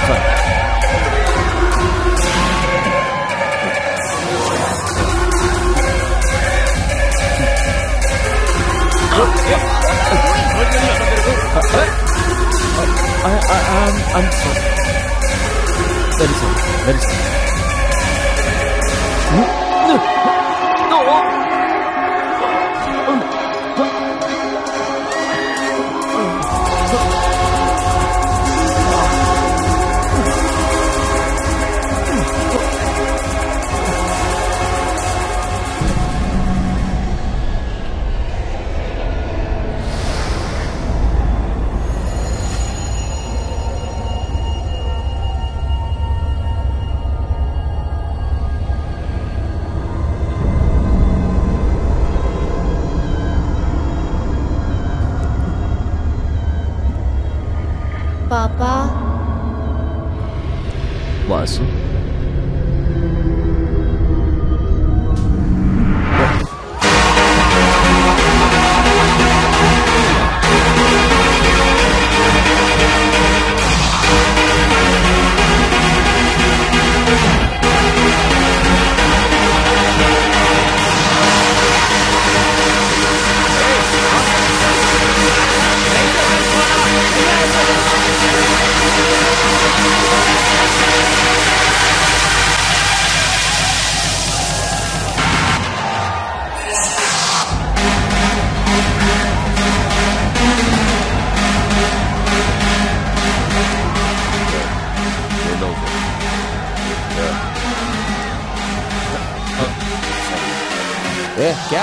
I'm sorry. Very sorry. Very sorry. पापा। वासु, क्या?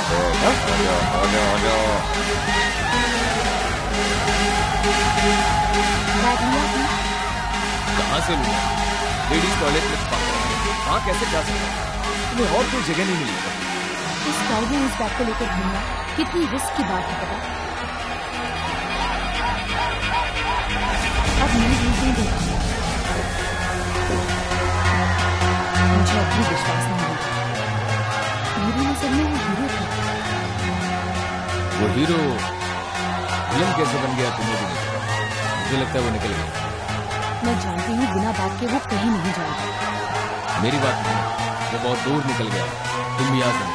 कहाँ से लूंगा? लेडीज टॉयलेट में छुपा कर वहाँ कैसे जा सकता? तुम्हें और कोई जगह नहीं मिली? इस क्राउड में इस बैग को लेकर घूमना कितनी रिस्क की बात है पता? अब मैं नहीं देखा, मुझे अभी विश्वास नहीं होता। मेरी नजर में वो हीरो था। वो हीरो विलन कैसे बन गया तुम्हें भी नहीं पता। मुझे लगता है वो निकल गया। मैं जानती हूँ बिना बात के वो कहीं नहीं जाएगा। मेरी बात नहीं, वो बहुत दूर निकल गया। तुम भी आ सकते।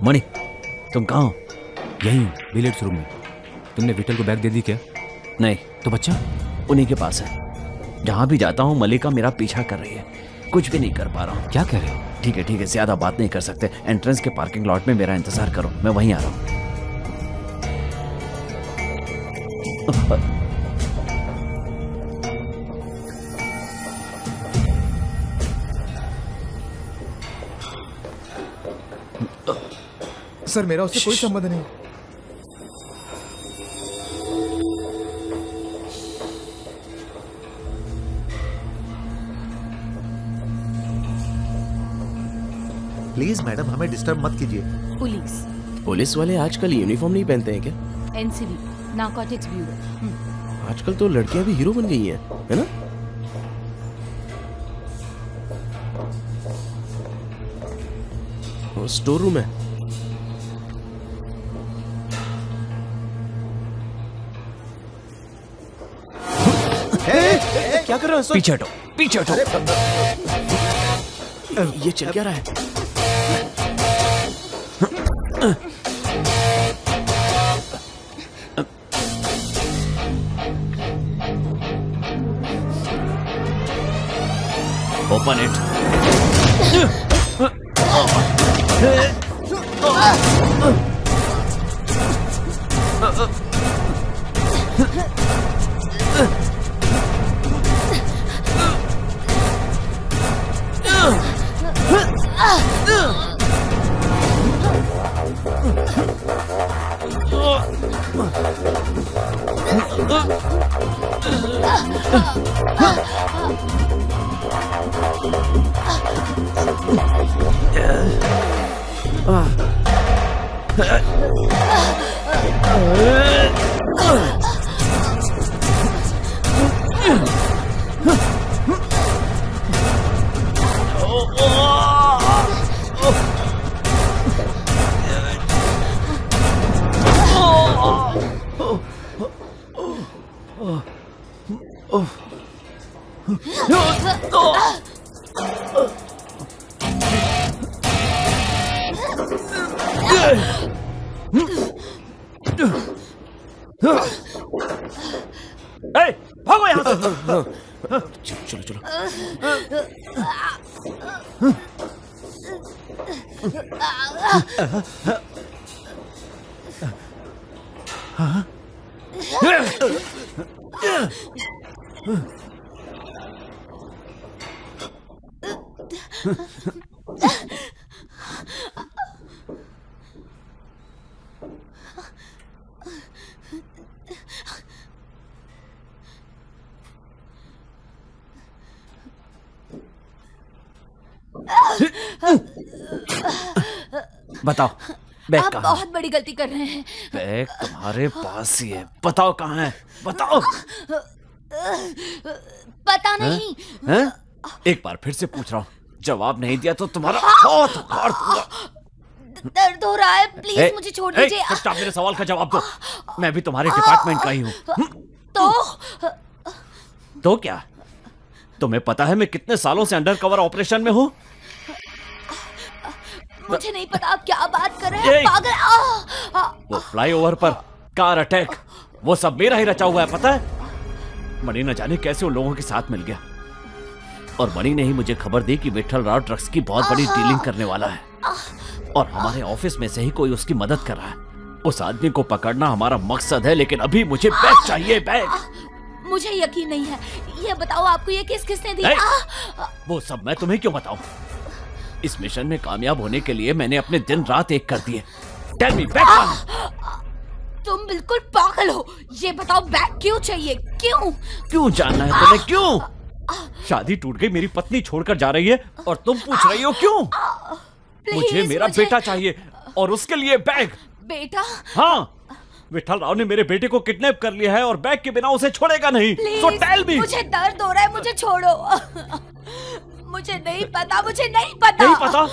मणि, तुम कहाँ हो? यहीं बिलियर्ड्स रूम में। तुमने विठल को बैग दे दी क्या? नहीं। तो बच्चा? उन्हीं के पास है। जहां भी जाता हूँ मलिका मेरा पीछा कर रही है, कुछ भी नहीं कर पा रहा हूँ। क्या कह रहे हो? ठीक है, ज्यादा बात नहीं कर सकते। एंट्रेंस के पार्किंग लॉट में मेरा इंतजार करो, मैं वहीं आ रहा हूँ। सर मेरा उससे कोई संबंध नहीं। प्लीज मैडम हमें डिस्टर्ब मत कीजिए। पुलिस वाले आजकल यूनिफॉर्म नहीं पहनते हैं क्या? NCB, narcotics bureau. आजकल तो लड़कियां भी हीरो बन गई हैं, है ना? वो स्टोर रूम है। क्या कर रहे हो? पीछे हटो, पीछे हटो। ये चल क्या रहा है? Open it. भागो यहाँ से। चलो चलो। बताओ बैग आप कहाँ? बहुत बड़ी गलती कर रहे हैं। बैग तुम्हारे पास ही है, बताओ कहाँ है, बताओ। पता नहीं। हैं? एक बार फिर से पूछ रहा हूँ, जवाब नहीं दिया तो तुम्हारा हाथ उखाड़ दूंगा। दर्द हो रहा है, प्लीज मुझे छोड़ दीजिए। चुपचाप मेरे सवाल का जवाब दो। मैं भी तुम्हारे डिपार्टमेंट का ही हूँ। तो क्या? तुम्हें पता है मैं कितने सालों से अंडर कवर ऑपरेशन में हूँ? मुझे नहीं पता आप क्या बात कर रहे हैं, पागल। वो फ्लाईओवर पर कार अटैक, वो सब मेरा ही रचा हुआ है, पता है? मणि न जाने कैसे उन लोगों के साथ मिल गया, और मणि ने ही मुझे खबर दी कि विठल राव ड्रग्स की बहुत बड़ी डीलिंग करने वाला है, और हमारे ऑफिस में से ही कोई उसकी मदद कर रहा है। उस आदमी को पकड़ना हमारा मकसद है, लेकिन अभी मुझे बैग चाहिए, बैग। मुझे यकीन नहीं है। ये बताओ आपको ये किसने दी? वो सब मैं तुम्हें क्यों बताऊं? इस मिशन में कामयाब होने के लिए मैंने अपने दिन रात एक कर दिए। टेल मी, बैग कहाँ? तुम बिल्कुल पागल हो। ये बताओ बैग क्यों चाहिए? क्यों जानना है तुम्हें? क्यों? शादी टूट गई, मेरी पत्नी छोड़कर जा रही है, और तुम पूछ रही हो क्यों? मुझे मेरा बेटा चाहिए, और उसके लिए बैग। बेटा? हाँ, विठल राव ने मेरे बेटे को किडनैप कर लिया है और बैग के बिना उसे छोड़ेगा नहीं। So tell me। मुझे दर्द हो रहा है, मुझे छोड़ो। मुझे नहीं पता, मुझे नहीं पता। नहीं पता?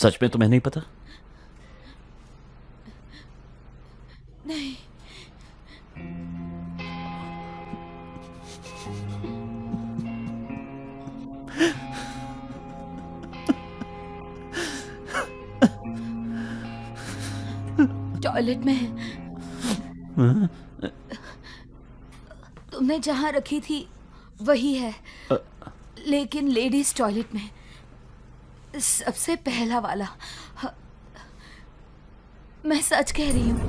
सच में तुम्हें नहीं पता? नहीं। टॉयलेट में है। तुमने जहां रखी थी वही है, लेकिन लेडीज टॉयलेट में, सबसे पहला वाला। मैं सच कह रही हूँ।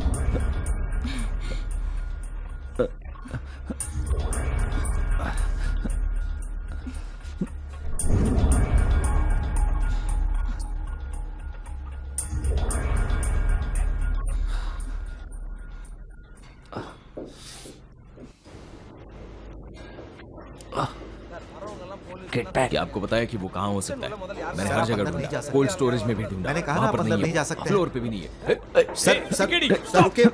क्या आपको बताया कि वो कहाँ हो सकता है? मैंने हर जगह ढूंढा, कोल्ड स्टोरेज में भी ढूंढा, मैंने कहा वहाँ ना पर अंदर नहीं जा सकते। फ्लोर पे भी नहीं है। सर रुकिए।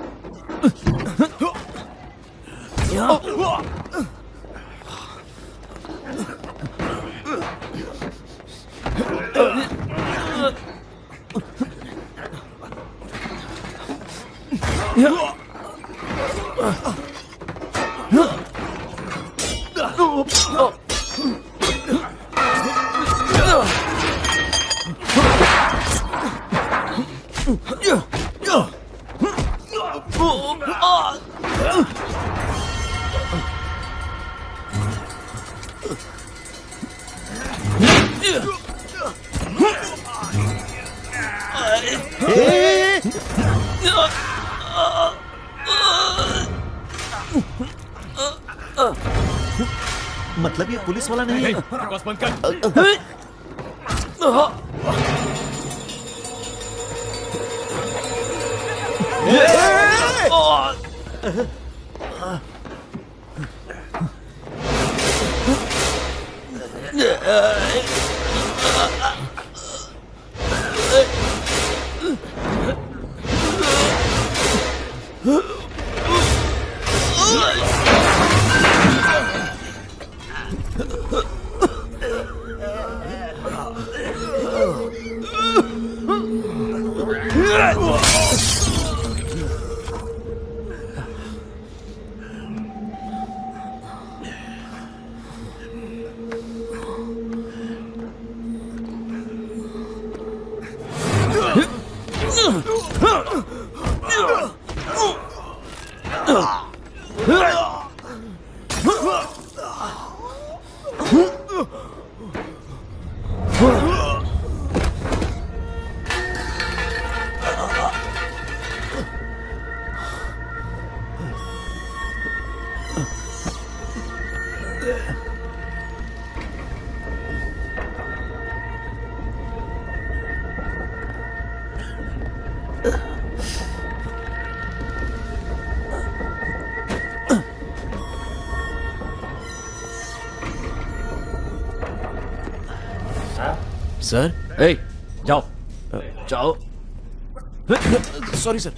मतलब ये पुलिस वाला नहीं है। बस बंद कर। सर, ए, जाओ जाओ। Sorry sir.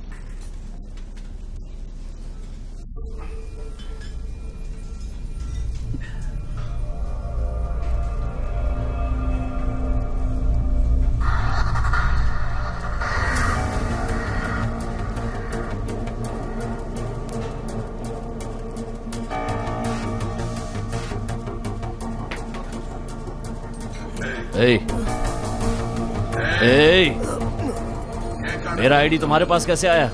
मेरा आईडी तुम्हारे पास कैसे आया?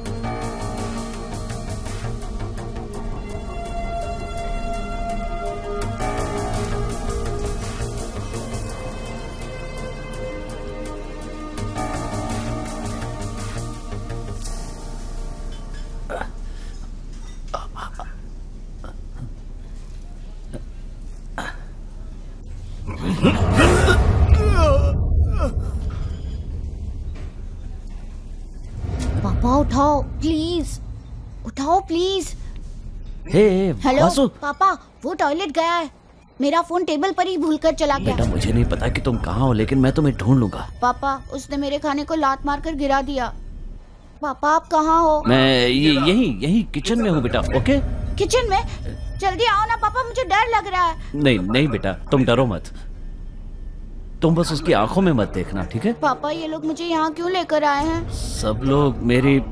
उठाओ प्लीज, उठाओ प्लीज। हेलो वासु। पापा, वो टॉयलेट गया है। मेरा फोन टेबल पर ही भूलकर चला गया। बेटा मुझे नहीं पता कि तुम कहाँ हो, लेकिन मैं तुम्हें ढूंढ लूंगा। पापा, उसने मेरे खाने को लात मारकर गिरा दिया। पापा आप कहाँ हो? मैं यही किचन में हूँ बेटा। ओके किचन में? जल्दी आओ ना पापा, मुझे डर लग रहा है। नहीं बेटा, तुम डरो मत। तुम बस उसकी आंखों में मत देखना, ठीक है? पापा ये लोग मुझे यहाँ क्यों लेकर आए हैं? सब लोग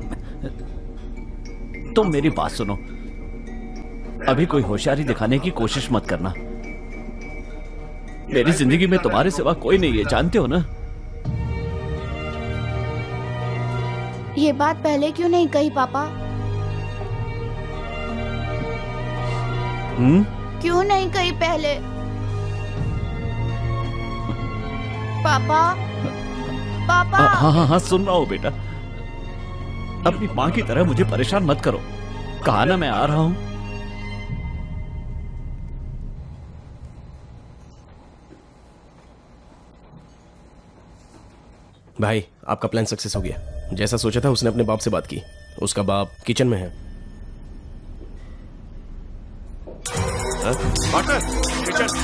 तुम मेरी बात सुनो। अभी कोई होशियारी दिखाने की कोशिश मत करना। मेरी जिंदगी में तुम्हारे सिवा कोई नहीं है, जानते हो ना? ये बात पहले क्यों नहीं कही पापा? क्यों नहीं कही पहले? पापा, पापा। हाँ, सुन रहा हूँ बेटा। अपनी माँ की तरह मुझे परेशान मत करो। कहा ना मैं आ रहा हूँ। भाई, आपका प्लान सक्सेस हो गया। जैसा सोचा था उसने अपने बाप से बात की। उसका बाप किचन में है। Partner, kitchen.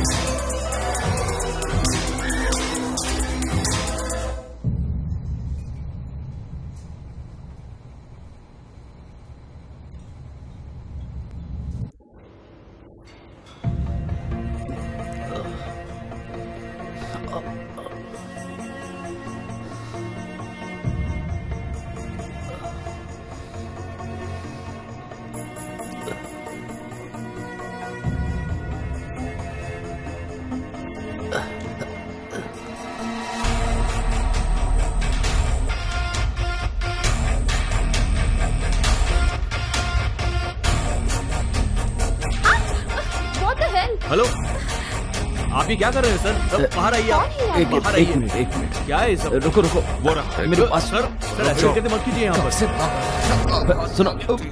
हेलो, आप ये क्या कर रहे हैं सर? सब बाहर आइए आप। बाहर आइए। एक मिनट। क्या है सब? रुको। वो रहा मेरे पास। सर ऐसे कहते मत कीजिए यहाँ पर। सुनो,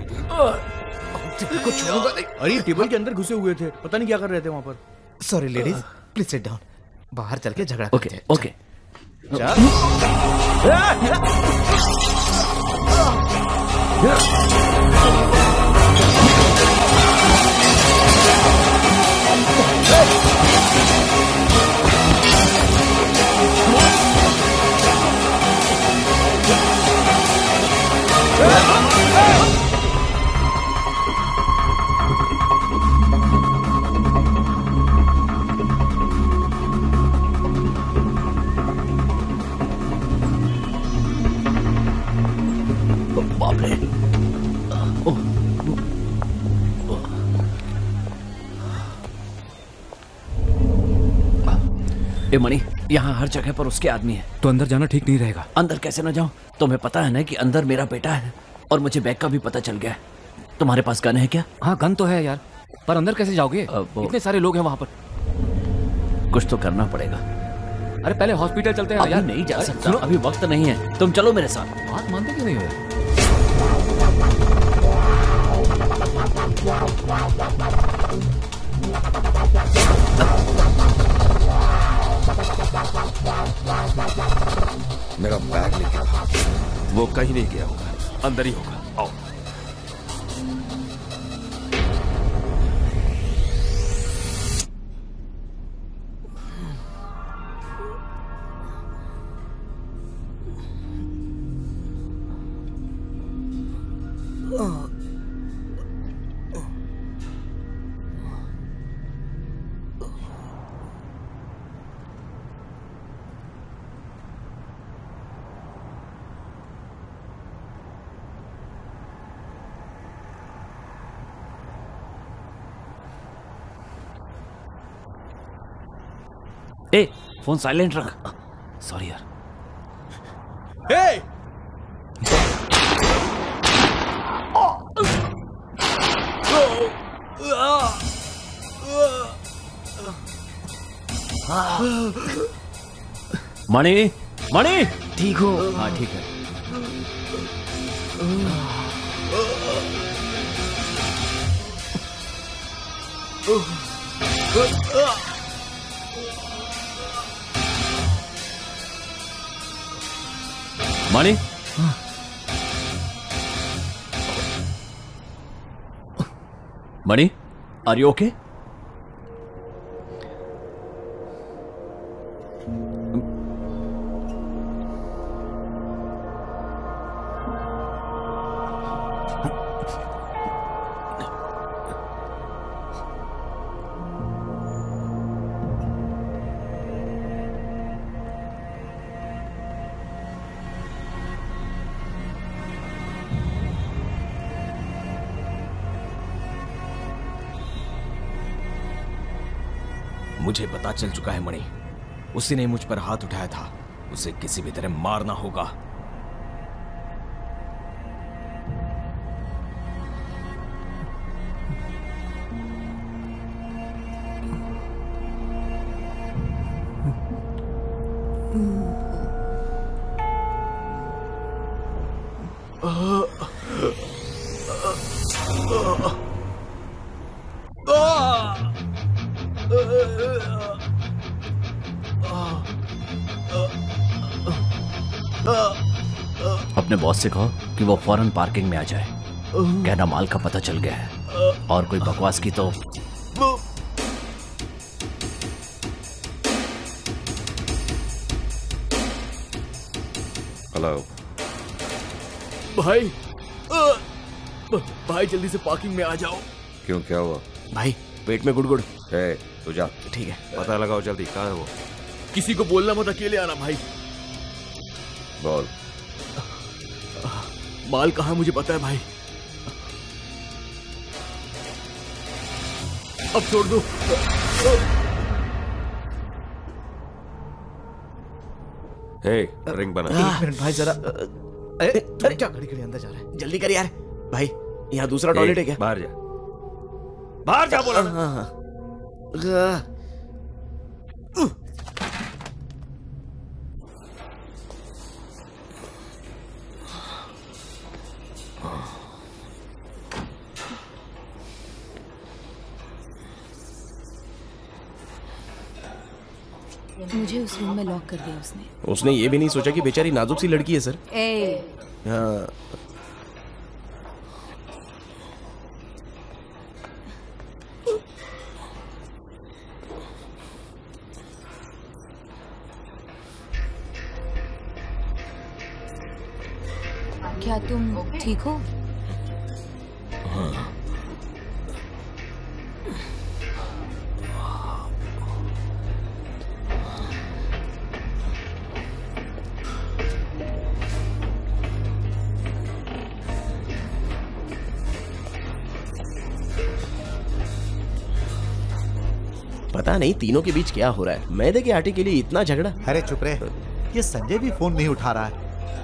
कुछ होगा नहीं। अरे टेबल के अंदर घुसे हुए थे, पता नहीं क्या कर रहे थे वहाँ पर। Sorry ladies, please sit down. बाहर चल के झगड़ा करते हैं। ओके। बाप रे। ए मणि, यहाँ हर जगह पर उसके आदमी है। तो अंदर जाना ठीक नहीं रहेगा। अंदर कैसे ना जाऊं? तुम्हें पता है ना कि अंदर मेरा बेटा है और मुझे बैग का भी पता चल गया है। तुम्हारे पास गन है क्या? हाँ गन तो है यार, पर अंदर कैसे जाओगे? इतने सारे लोग हैं वहाँ पर। कुछ तो करना पड़ेगा। अरे पहले हॉस्पिटल चलते हैं यार। नहीं जा सकता, अभी वक्त नहीं है। तुम चलो मेरे साथ। बात मानते क्यों नहीं हो? मेरा बैग लेके वो कहीं नहीं गया होगा, अंदर ही होगा। आओ। ए, फोन साइलेंट रख। सॉरी यार। हे! मणि, मणि, ठीक हो? हाँ ठीक है। Mani, Mani, are you okay? मुझे पता चल चुका है मणि, उसी ने मुझ पर हाथ उठाया था। उसे किसी भी तरह मारना होगा। अपने बॉस से कहो कि वो फौरन पार्किंग में आ जाए। कहना माल का पता चल गया है, और कोई बकवास की तो हेलो भाई, भाई जल्दी से पार्किंग में आ जाओ। क्यों, क्या हुआ? भाई पेट में गुड़गुड़। तू जा। ठीक है, पता लगाओ जल्दी, कहाँ है वो? किसी को बोलना मत, अकेले आना भाई। बोल। माल कहाँ मुझे पता है भाई। अब छोड़ दो। रिंग बना। एक मिनट भाई जरा। अरे क्या घड़ी घड़ी अंदर जा रहा है? जल्दी कर यार। भाई यहाँ दूसरा टॉयलेट है क्या? बाहर जा, बाहर जा बोला। मुझे उस रूम में लॉक कर दिया उसने। उसने ये भी नहीं सोचा कि बेचारी नाजुक सी लड़की है सर। हाँ। क्या तुम ठीक हो? हाँ। पता नहीं तीनों के बीच क्या हो रहा है। मैदे के आटे के लिए इतना झगड़ा। अरे चुप रहे, ये संजय भी फोन नहीं उठा रहा है।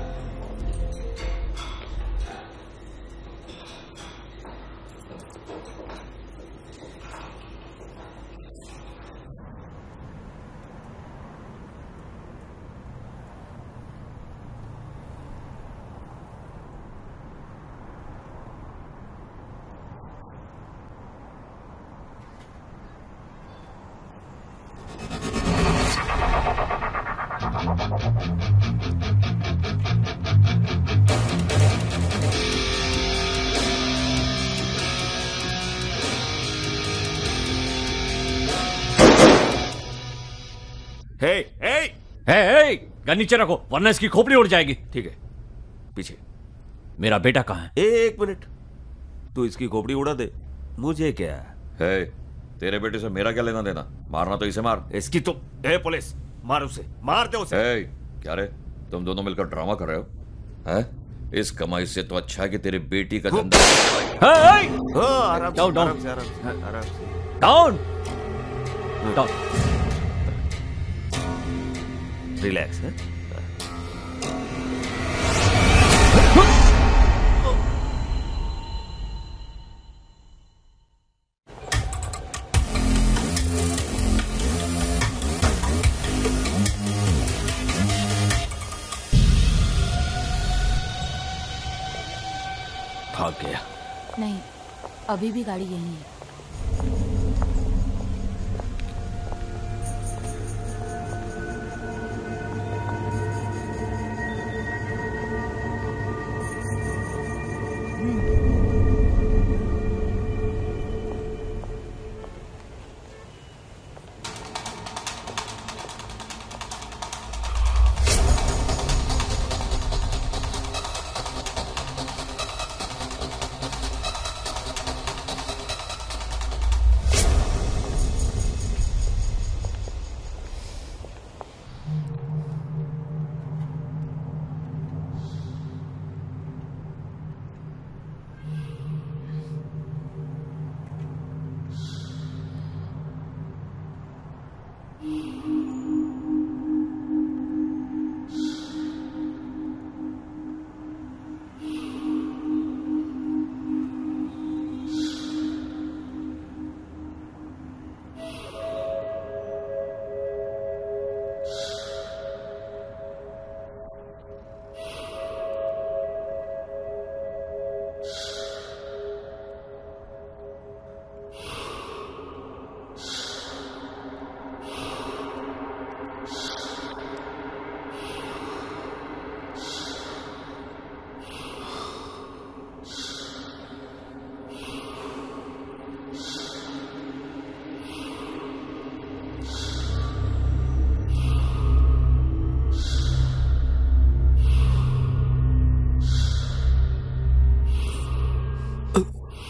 गन नीचे रखो वरना इसकी खोपड़ी उड़ जाएगी। ठीक है, पीछे। मेरा बेटा कहाँ है? एक मिनट, तू इसकी खोपड़ी उड़ा दे, मुझे क्या है? तेरे बेटे से मेरा क्या लेना देना? मारना तो इसे मार। इसकी तो पुलिस मार उसे, मार दे उसे। क्या रे, तुम दोनों मिलकर ड्रामा कर रहे हो? हैं? इस कमाई से तो अच्छा है कि तेरी बेटी का धंधा। डाउन रिलैक्स है। भाग गया? नहीं, अभी भी गाड़ी यहीं है।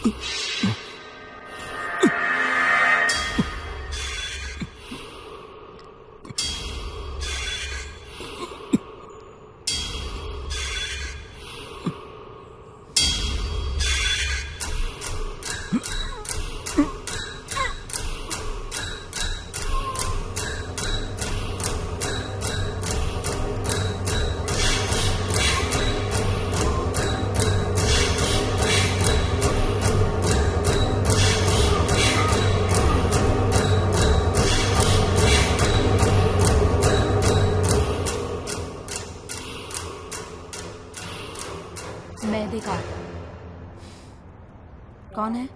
कौन है?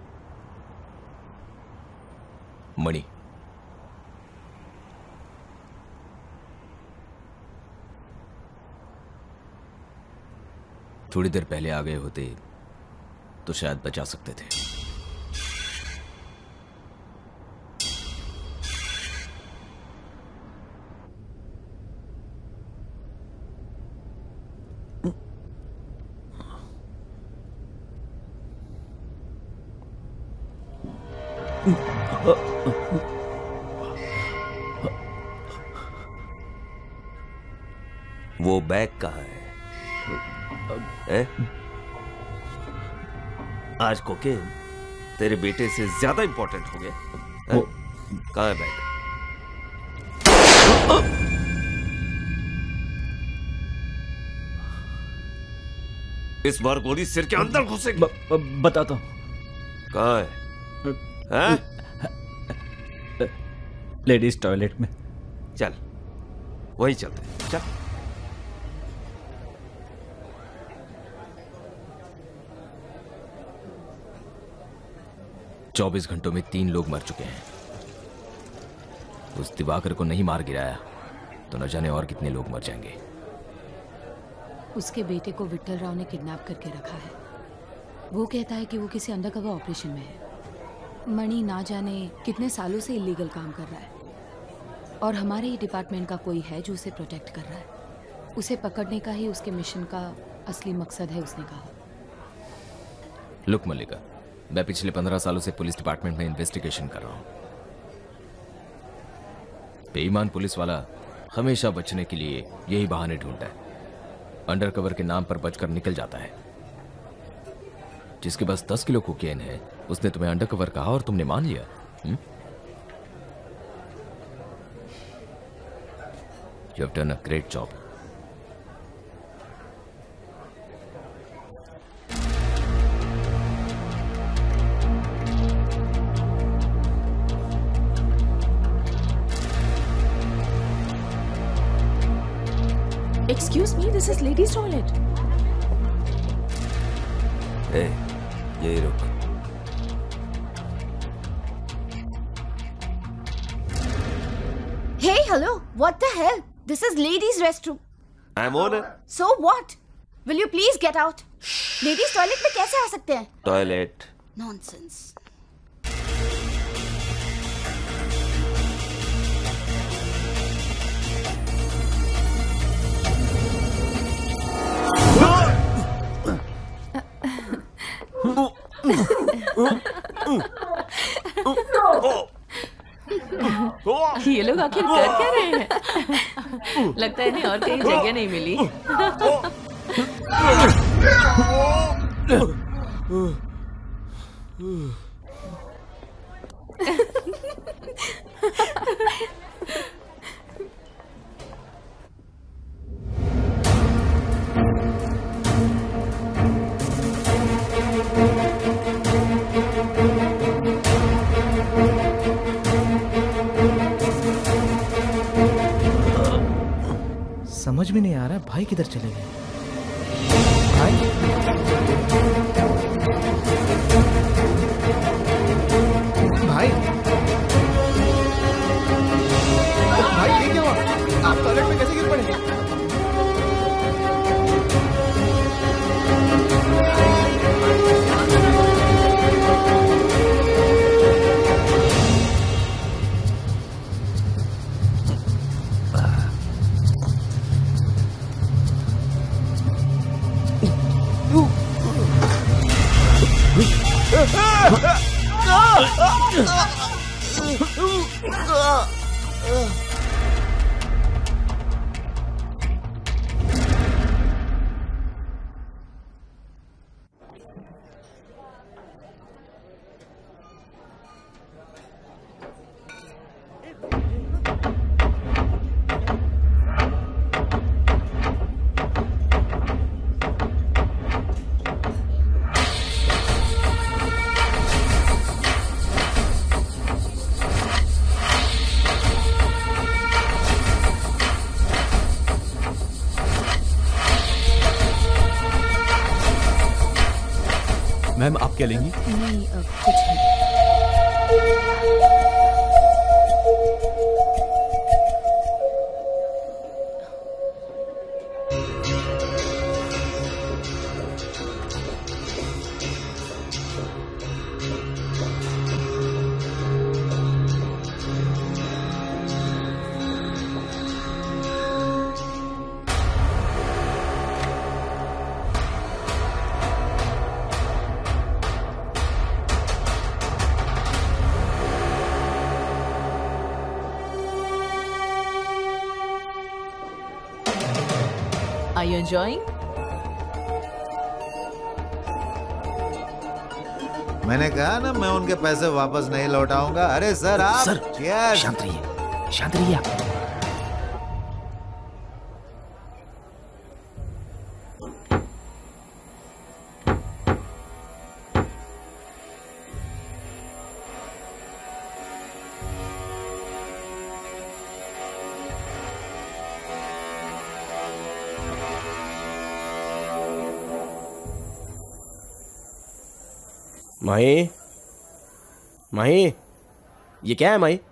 मणि। थोड़ी देर पहले आ गए होते तो शायद बचा सकते थे। वो बैग कहाँ है? आज कोकेन तेरे बेटे से ज्यादा इंपॉर्टेंट हो गया। कहाँ है बैग? इस बार गोली सिर के अंदर घुसेगी। बताता हूँ। कहाँ है? लेडीज टॉयलेट में। चल वहीं चलते हैं। चल। चौबीस घंटों में 3 लोग मर चुके हैं। उस दिवाकर को नहीं मार गिराया तो न जाने और कितने लोग मर जाएंगे। उसके बेटे को विट्ठल राव ने किडनैप करके रखा है। वो कहता है कि वो किसी अंडरकवर ऑपरेशन में है। मणि ना जाने कितने सालों से इलीगल काम कर रहा है और हमारे ही डिपार्टमेंट का कोई है जो उसे प्रोटेक्ट कर रहा है। उसे पकड़ने का ही उसके मिशन का असली मकसद है, उसने कहा। लुक मल्लिका, मैं पिछले 15 सालों से पुलिस डिपार्टमेंट में इन्वेस्टिगेशन कर रहा हूं। बेईमान पुलिस वाला हमेशा बचने के लिए यही बहाने ढूंढता है। अंडरकवर के नाम पर बचकर निकल जाता है। जिसके पास 10 किलो कोकेन है उसने तुम्हें अंडरकवर कहा और तुमने मान लिया। You have done a great job. Excuse me, this is ladies' toilet. Hey, यही रुक। Hey, hello. What the hell? This is ladies' restroom. I'm owner. So what? Will you please get out? Ladies' toilet में कैसे आ सकते हैं? Toilet. Nonsense. ये लोग आखिर कर क्या रहे हैं? लगता है इन्हें और कहीं जगह नहीं मिली। समझ में नहीं आ रहा भाई किधर चले गए। भाई भाई भाई ये क्या हुआ? आप टॉयलेट में कैसे गिर पड़े? मैम आप क्या लेंगी? नहीं कुछ नहीं। Are you enjoying? मैंने कहा ना मैं उनके पैसे वापस नहीं लौटाऊंगा। अरे सर आप सर, Cheers। शांत रहिए, शांत रहिए आप। माही, माही, ये क्या है माही?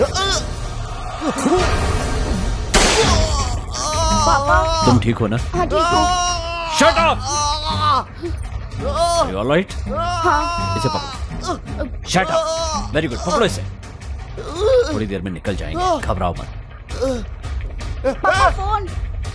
पापा तुम ठीक हो ना? हाँ ठीक हूँ। Shut up! You alright? हाँ। इसे पकड़ो। Shut up! वेरी गुड, पकड़ो इसे। थोड़ी देर में निकल जाएंगे, घबराओ मत। पापा फोन।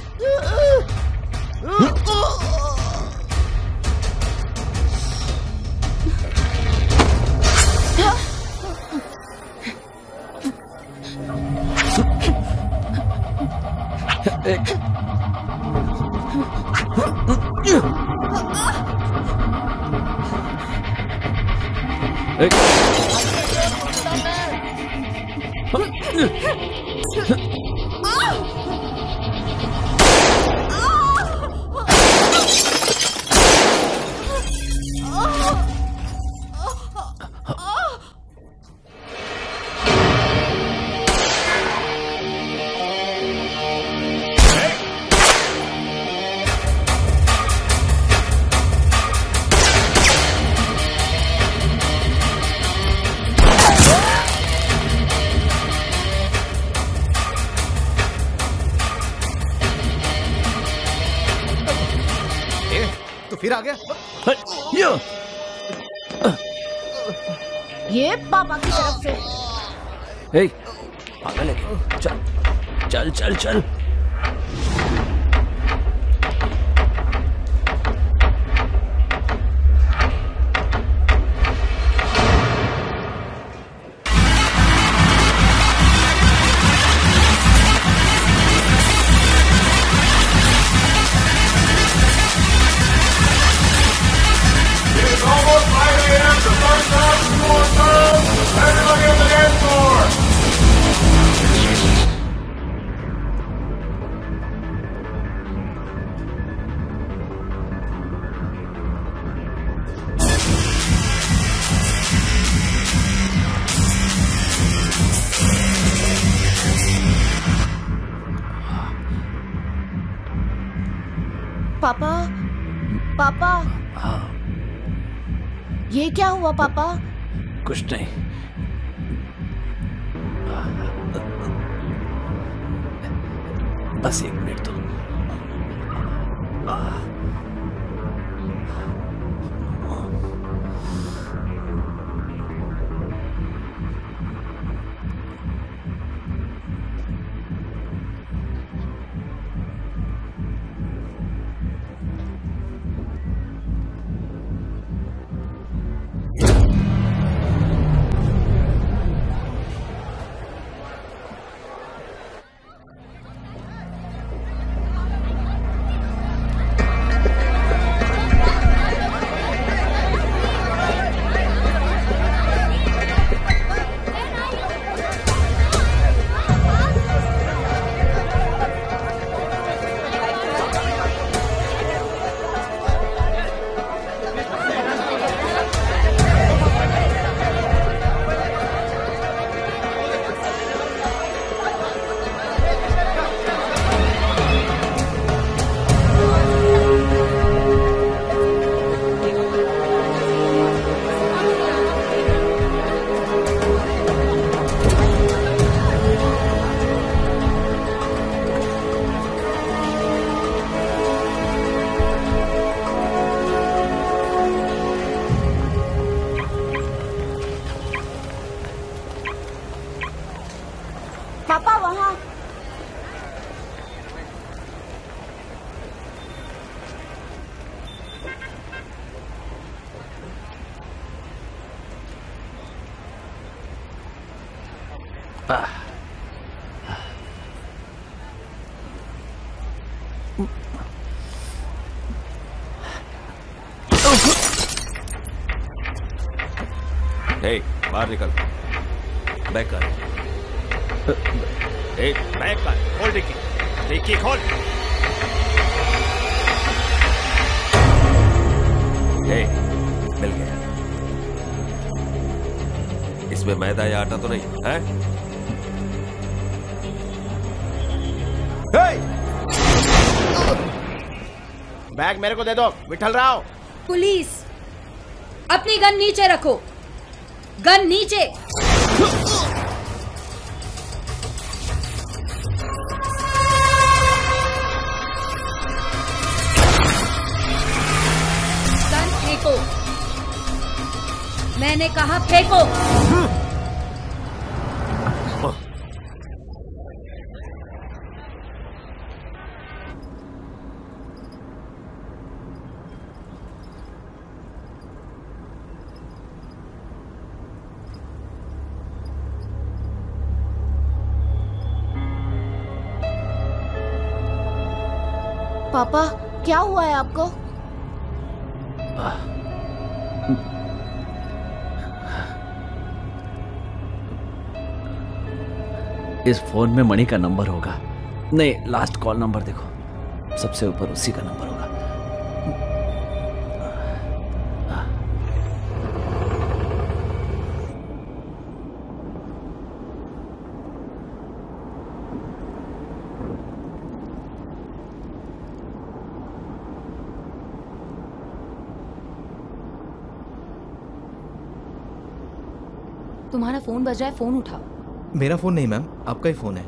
फिर आ गया। ये पापा की तरफ से। हे, पागल है क्या? चल, चल, चल, चल। पापा, पापा, ये क्या हुआ पापा? कुछ नहीं। बस 1 मिनट दो। बाहर निकल। बैक कर। बैक कर। खोल डिक्की। डिक्की खोल। मिल गया। इसमें मैदा या आटा तो नहीं है? बैग मेरे को दे दो विठल राव। पुलिस, अपनी गन नीचे रखो। गन नीचे। गन फेंको। मैंने कहा फेंको। पापा, क्या हुआ है आपको? इस फोन में मणि का नंबर होगा। नहीं, लास्ट कॉल नंबर देखो, सबसे ऊपर उसी का नंबर होगा। तुम्हारा फोन बज रहा है, फोन उठाओ। मेरा फोन नहीं मैम, आपका ही फोन है।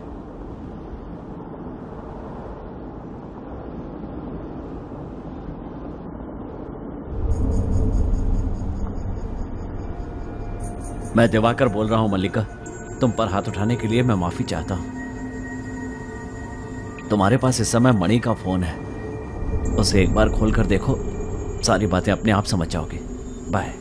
मैं दिवाकर बोल रहा हूं मल्लिका। तुम पर हाथ उठाने के लिए मैं माफी चाहता हूं। तुम्हारे पास इस समय मणि का फोन है, उसे एक बार खोलकर देखो, सारी बातें अपने आप समझ जाओगे। बाय।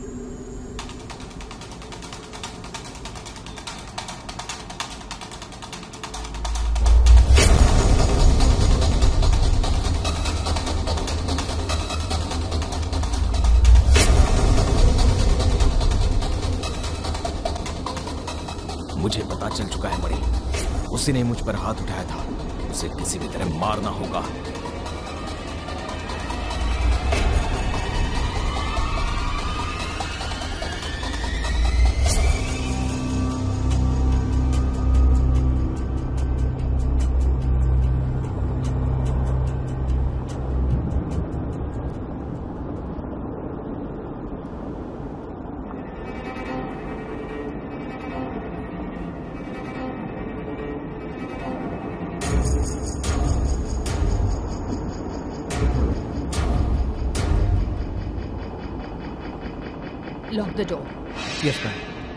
मुझे पता चल चुका है मणि, उसी ने मुझ पर हाथ उठाया था। उसे किसी भी तरह मारना होगा। Lock the door. Yes, ma'am.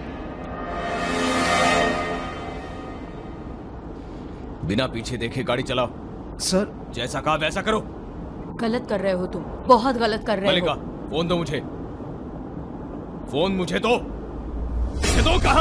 बिना पीछे देखे गाड़ी चलाओ। सर, जैसा कहा वैसा करो। गलत कर रहे हो तुम, बहुत गलत कर रहे मल्लिका, हो। फोन दो मुझे। फोन मुझे दो। मुझे दो कहा।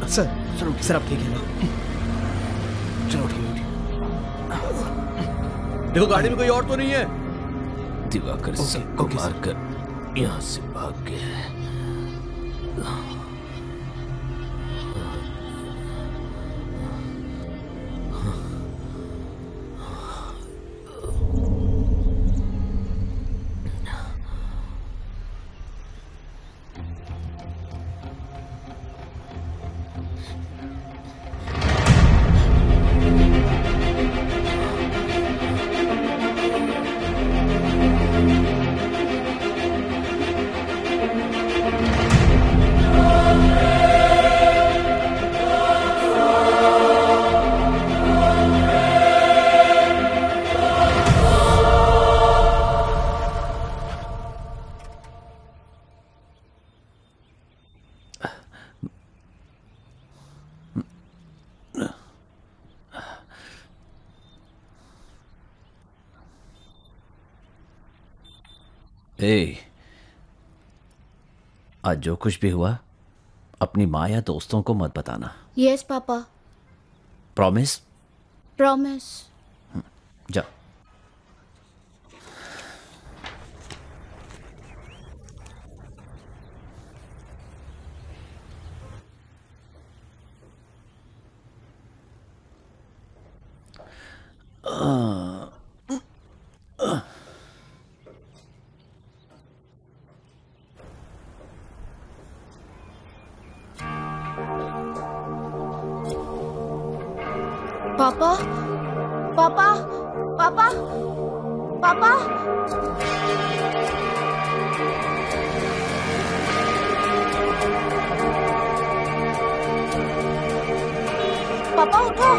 सर आप ठीक है ना? चलो उठिए। देखो गाड़ी में कोई और तो नहीं है। दिवाकर सबको मारकर यहाँ से भाग गया है। आज जो कुछ भी हुआ अपनी माँ या दोस्तों को मत बताना। यस पापा। प्रॉमिस? प्रॉमिस। जा। पापा पापा पापा पापा पापा उठो।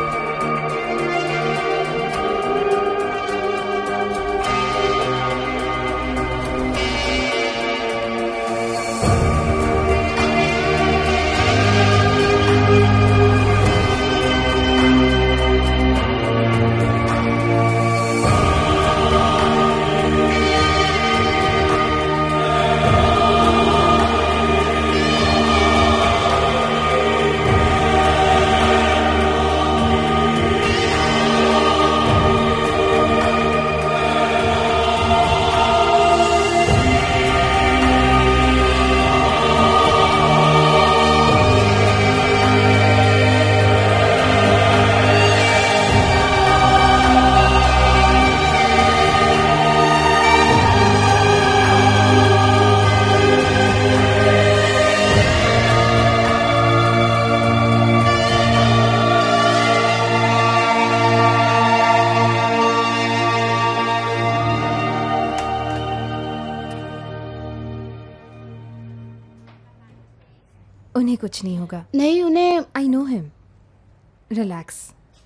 उन्हें कुछ नहीं होगा। नहीं उन्हें। I know him. रिलैक्स।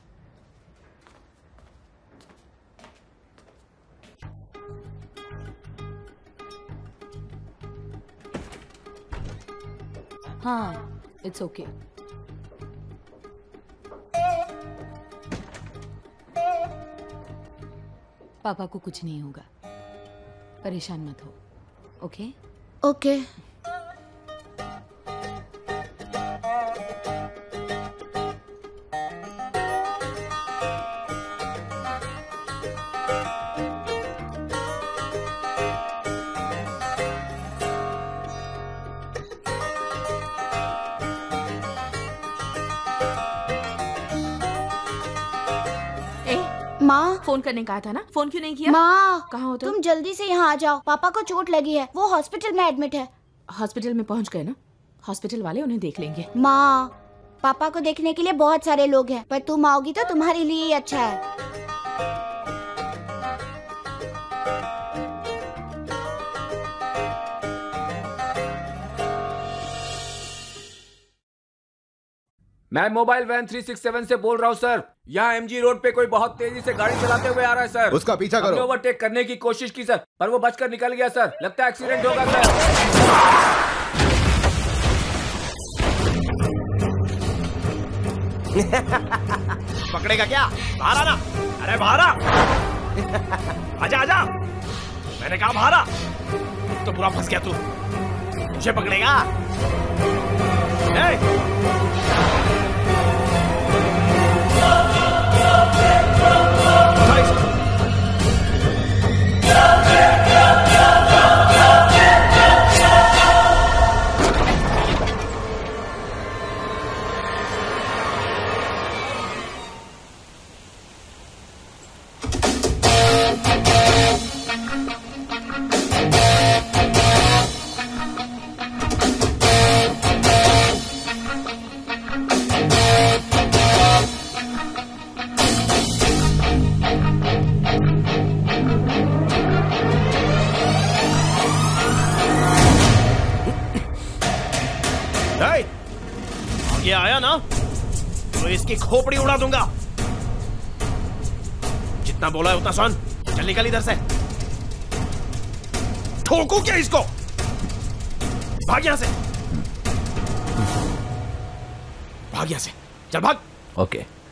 हाँ इट्स ओके। पापा को कुछ नहीं होगा, परेशान मत हो। Okay okay. माँ फोन करने कहा था ना, फोन क्यों नहीं किया? माँ कहाँ हो तुम जल्दी से यहाँ आ जाओ, पापा को चोट लगी है, वो हॉस्पिटल में एडमिट है। हॉस्पिटल में पहुँच गए ना, हॉस्पिटल वाले उन्हें देख लेंगे। माँ पापा को देखने के लिए बहुत सारे लोग हैं, पर तुम आओगी तो तुम्हारे लिए ही अच्छा है। मैं मोबाइल वैन 367 से बोल रहा हूँ सर। यहाँ एमजी रोड पे कोई बहुत तेजी से गाड़ी चलाते हुए आ रहा है सर। उसका पीछा करो। हमने ओवरटेक करने की कोशिश की सर, पर वो बचकर निकल गया सर। लगता है एक्सीडेंट होगा सर। पकड़ेगा क्या? बाहर आना। अरे बाहर आ। आजा आजा। मैंने कहा बाहर आ। तो पूरा फंस गया तू। मुझे पकड़ेगा? आगे आया ना तो इसकी खोपड़ी उड़ा दूंगा। जितना बोला है उतना सुन। चल निकल इधर से। ठोकू क्या इसको? भाग यहां से, भाग यहां से, चल भाग। ओके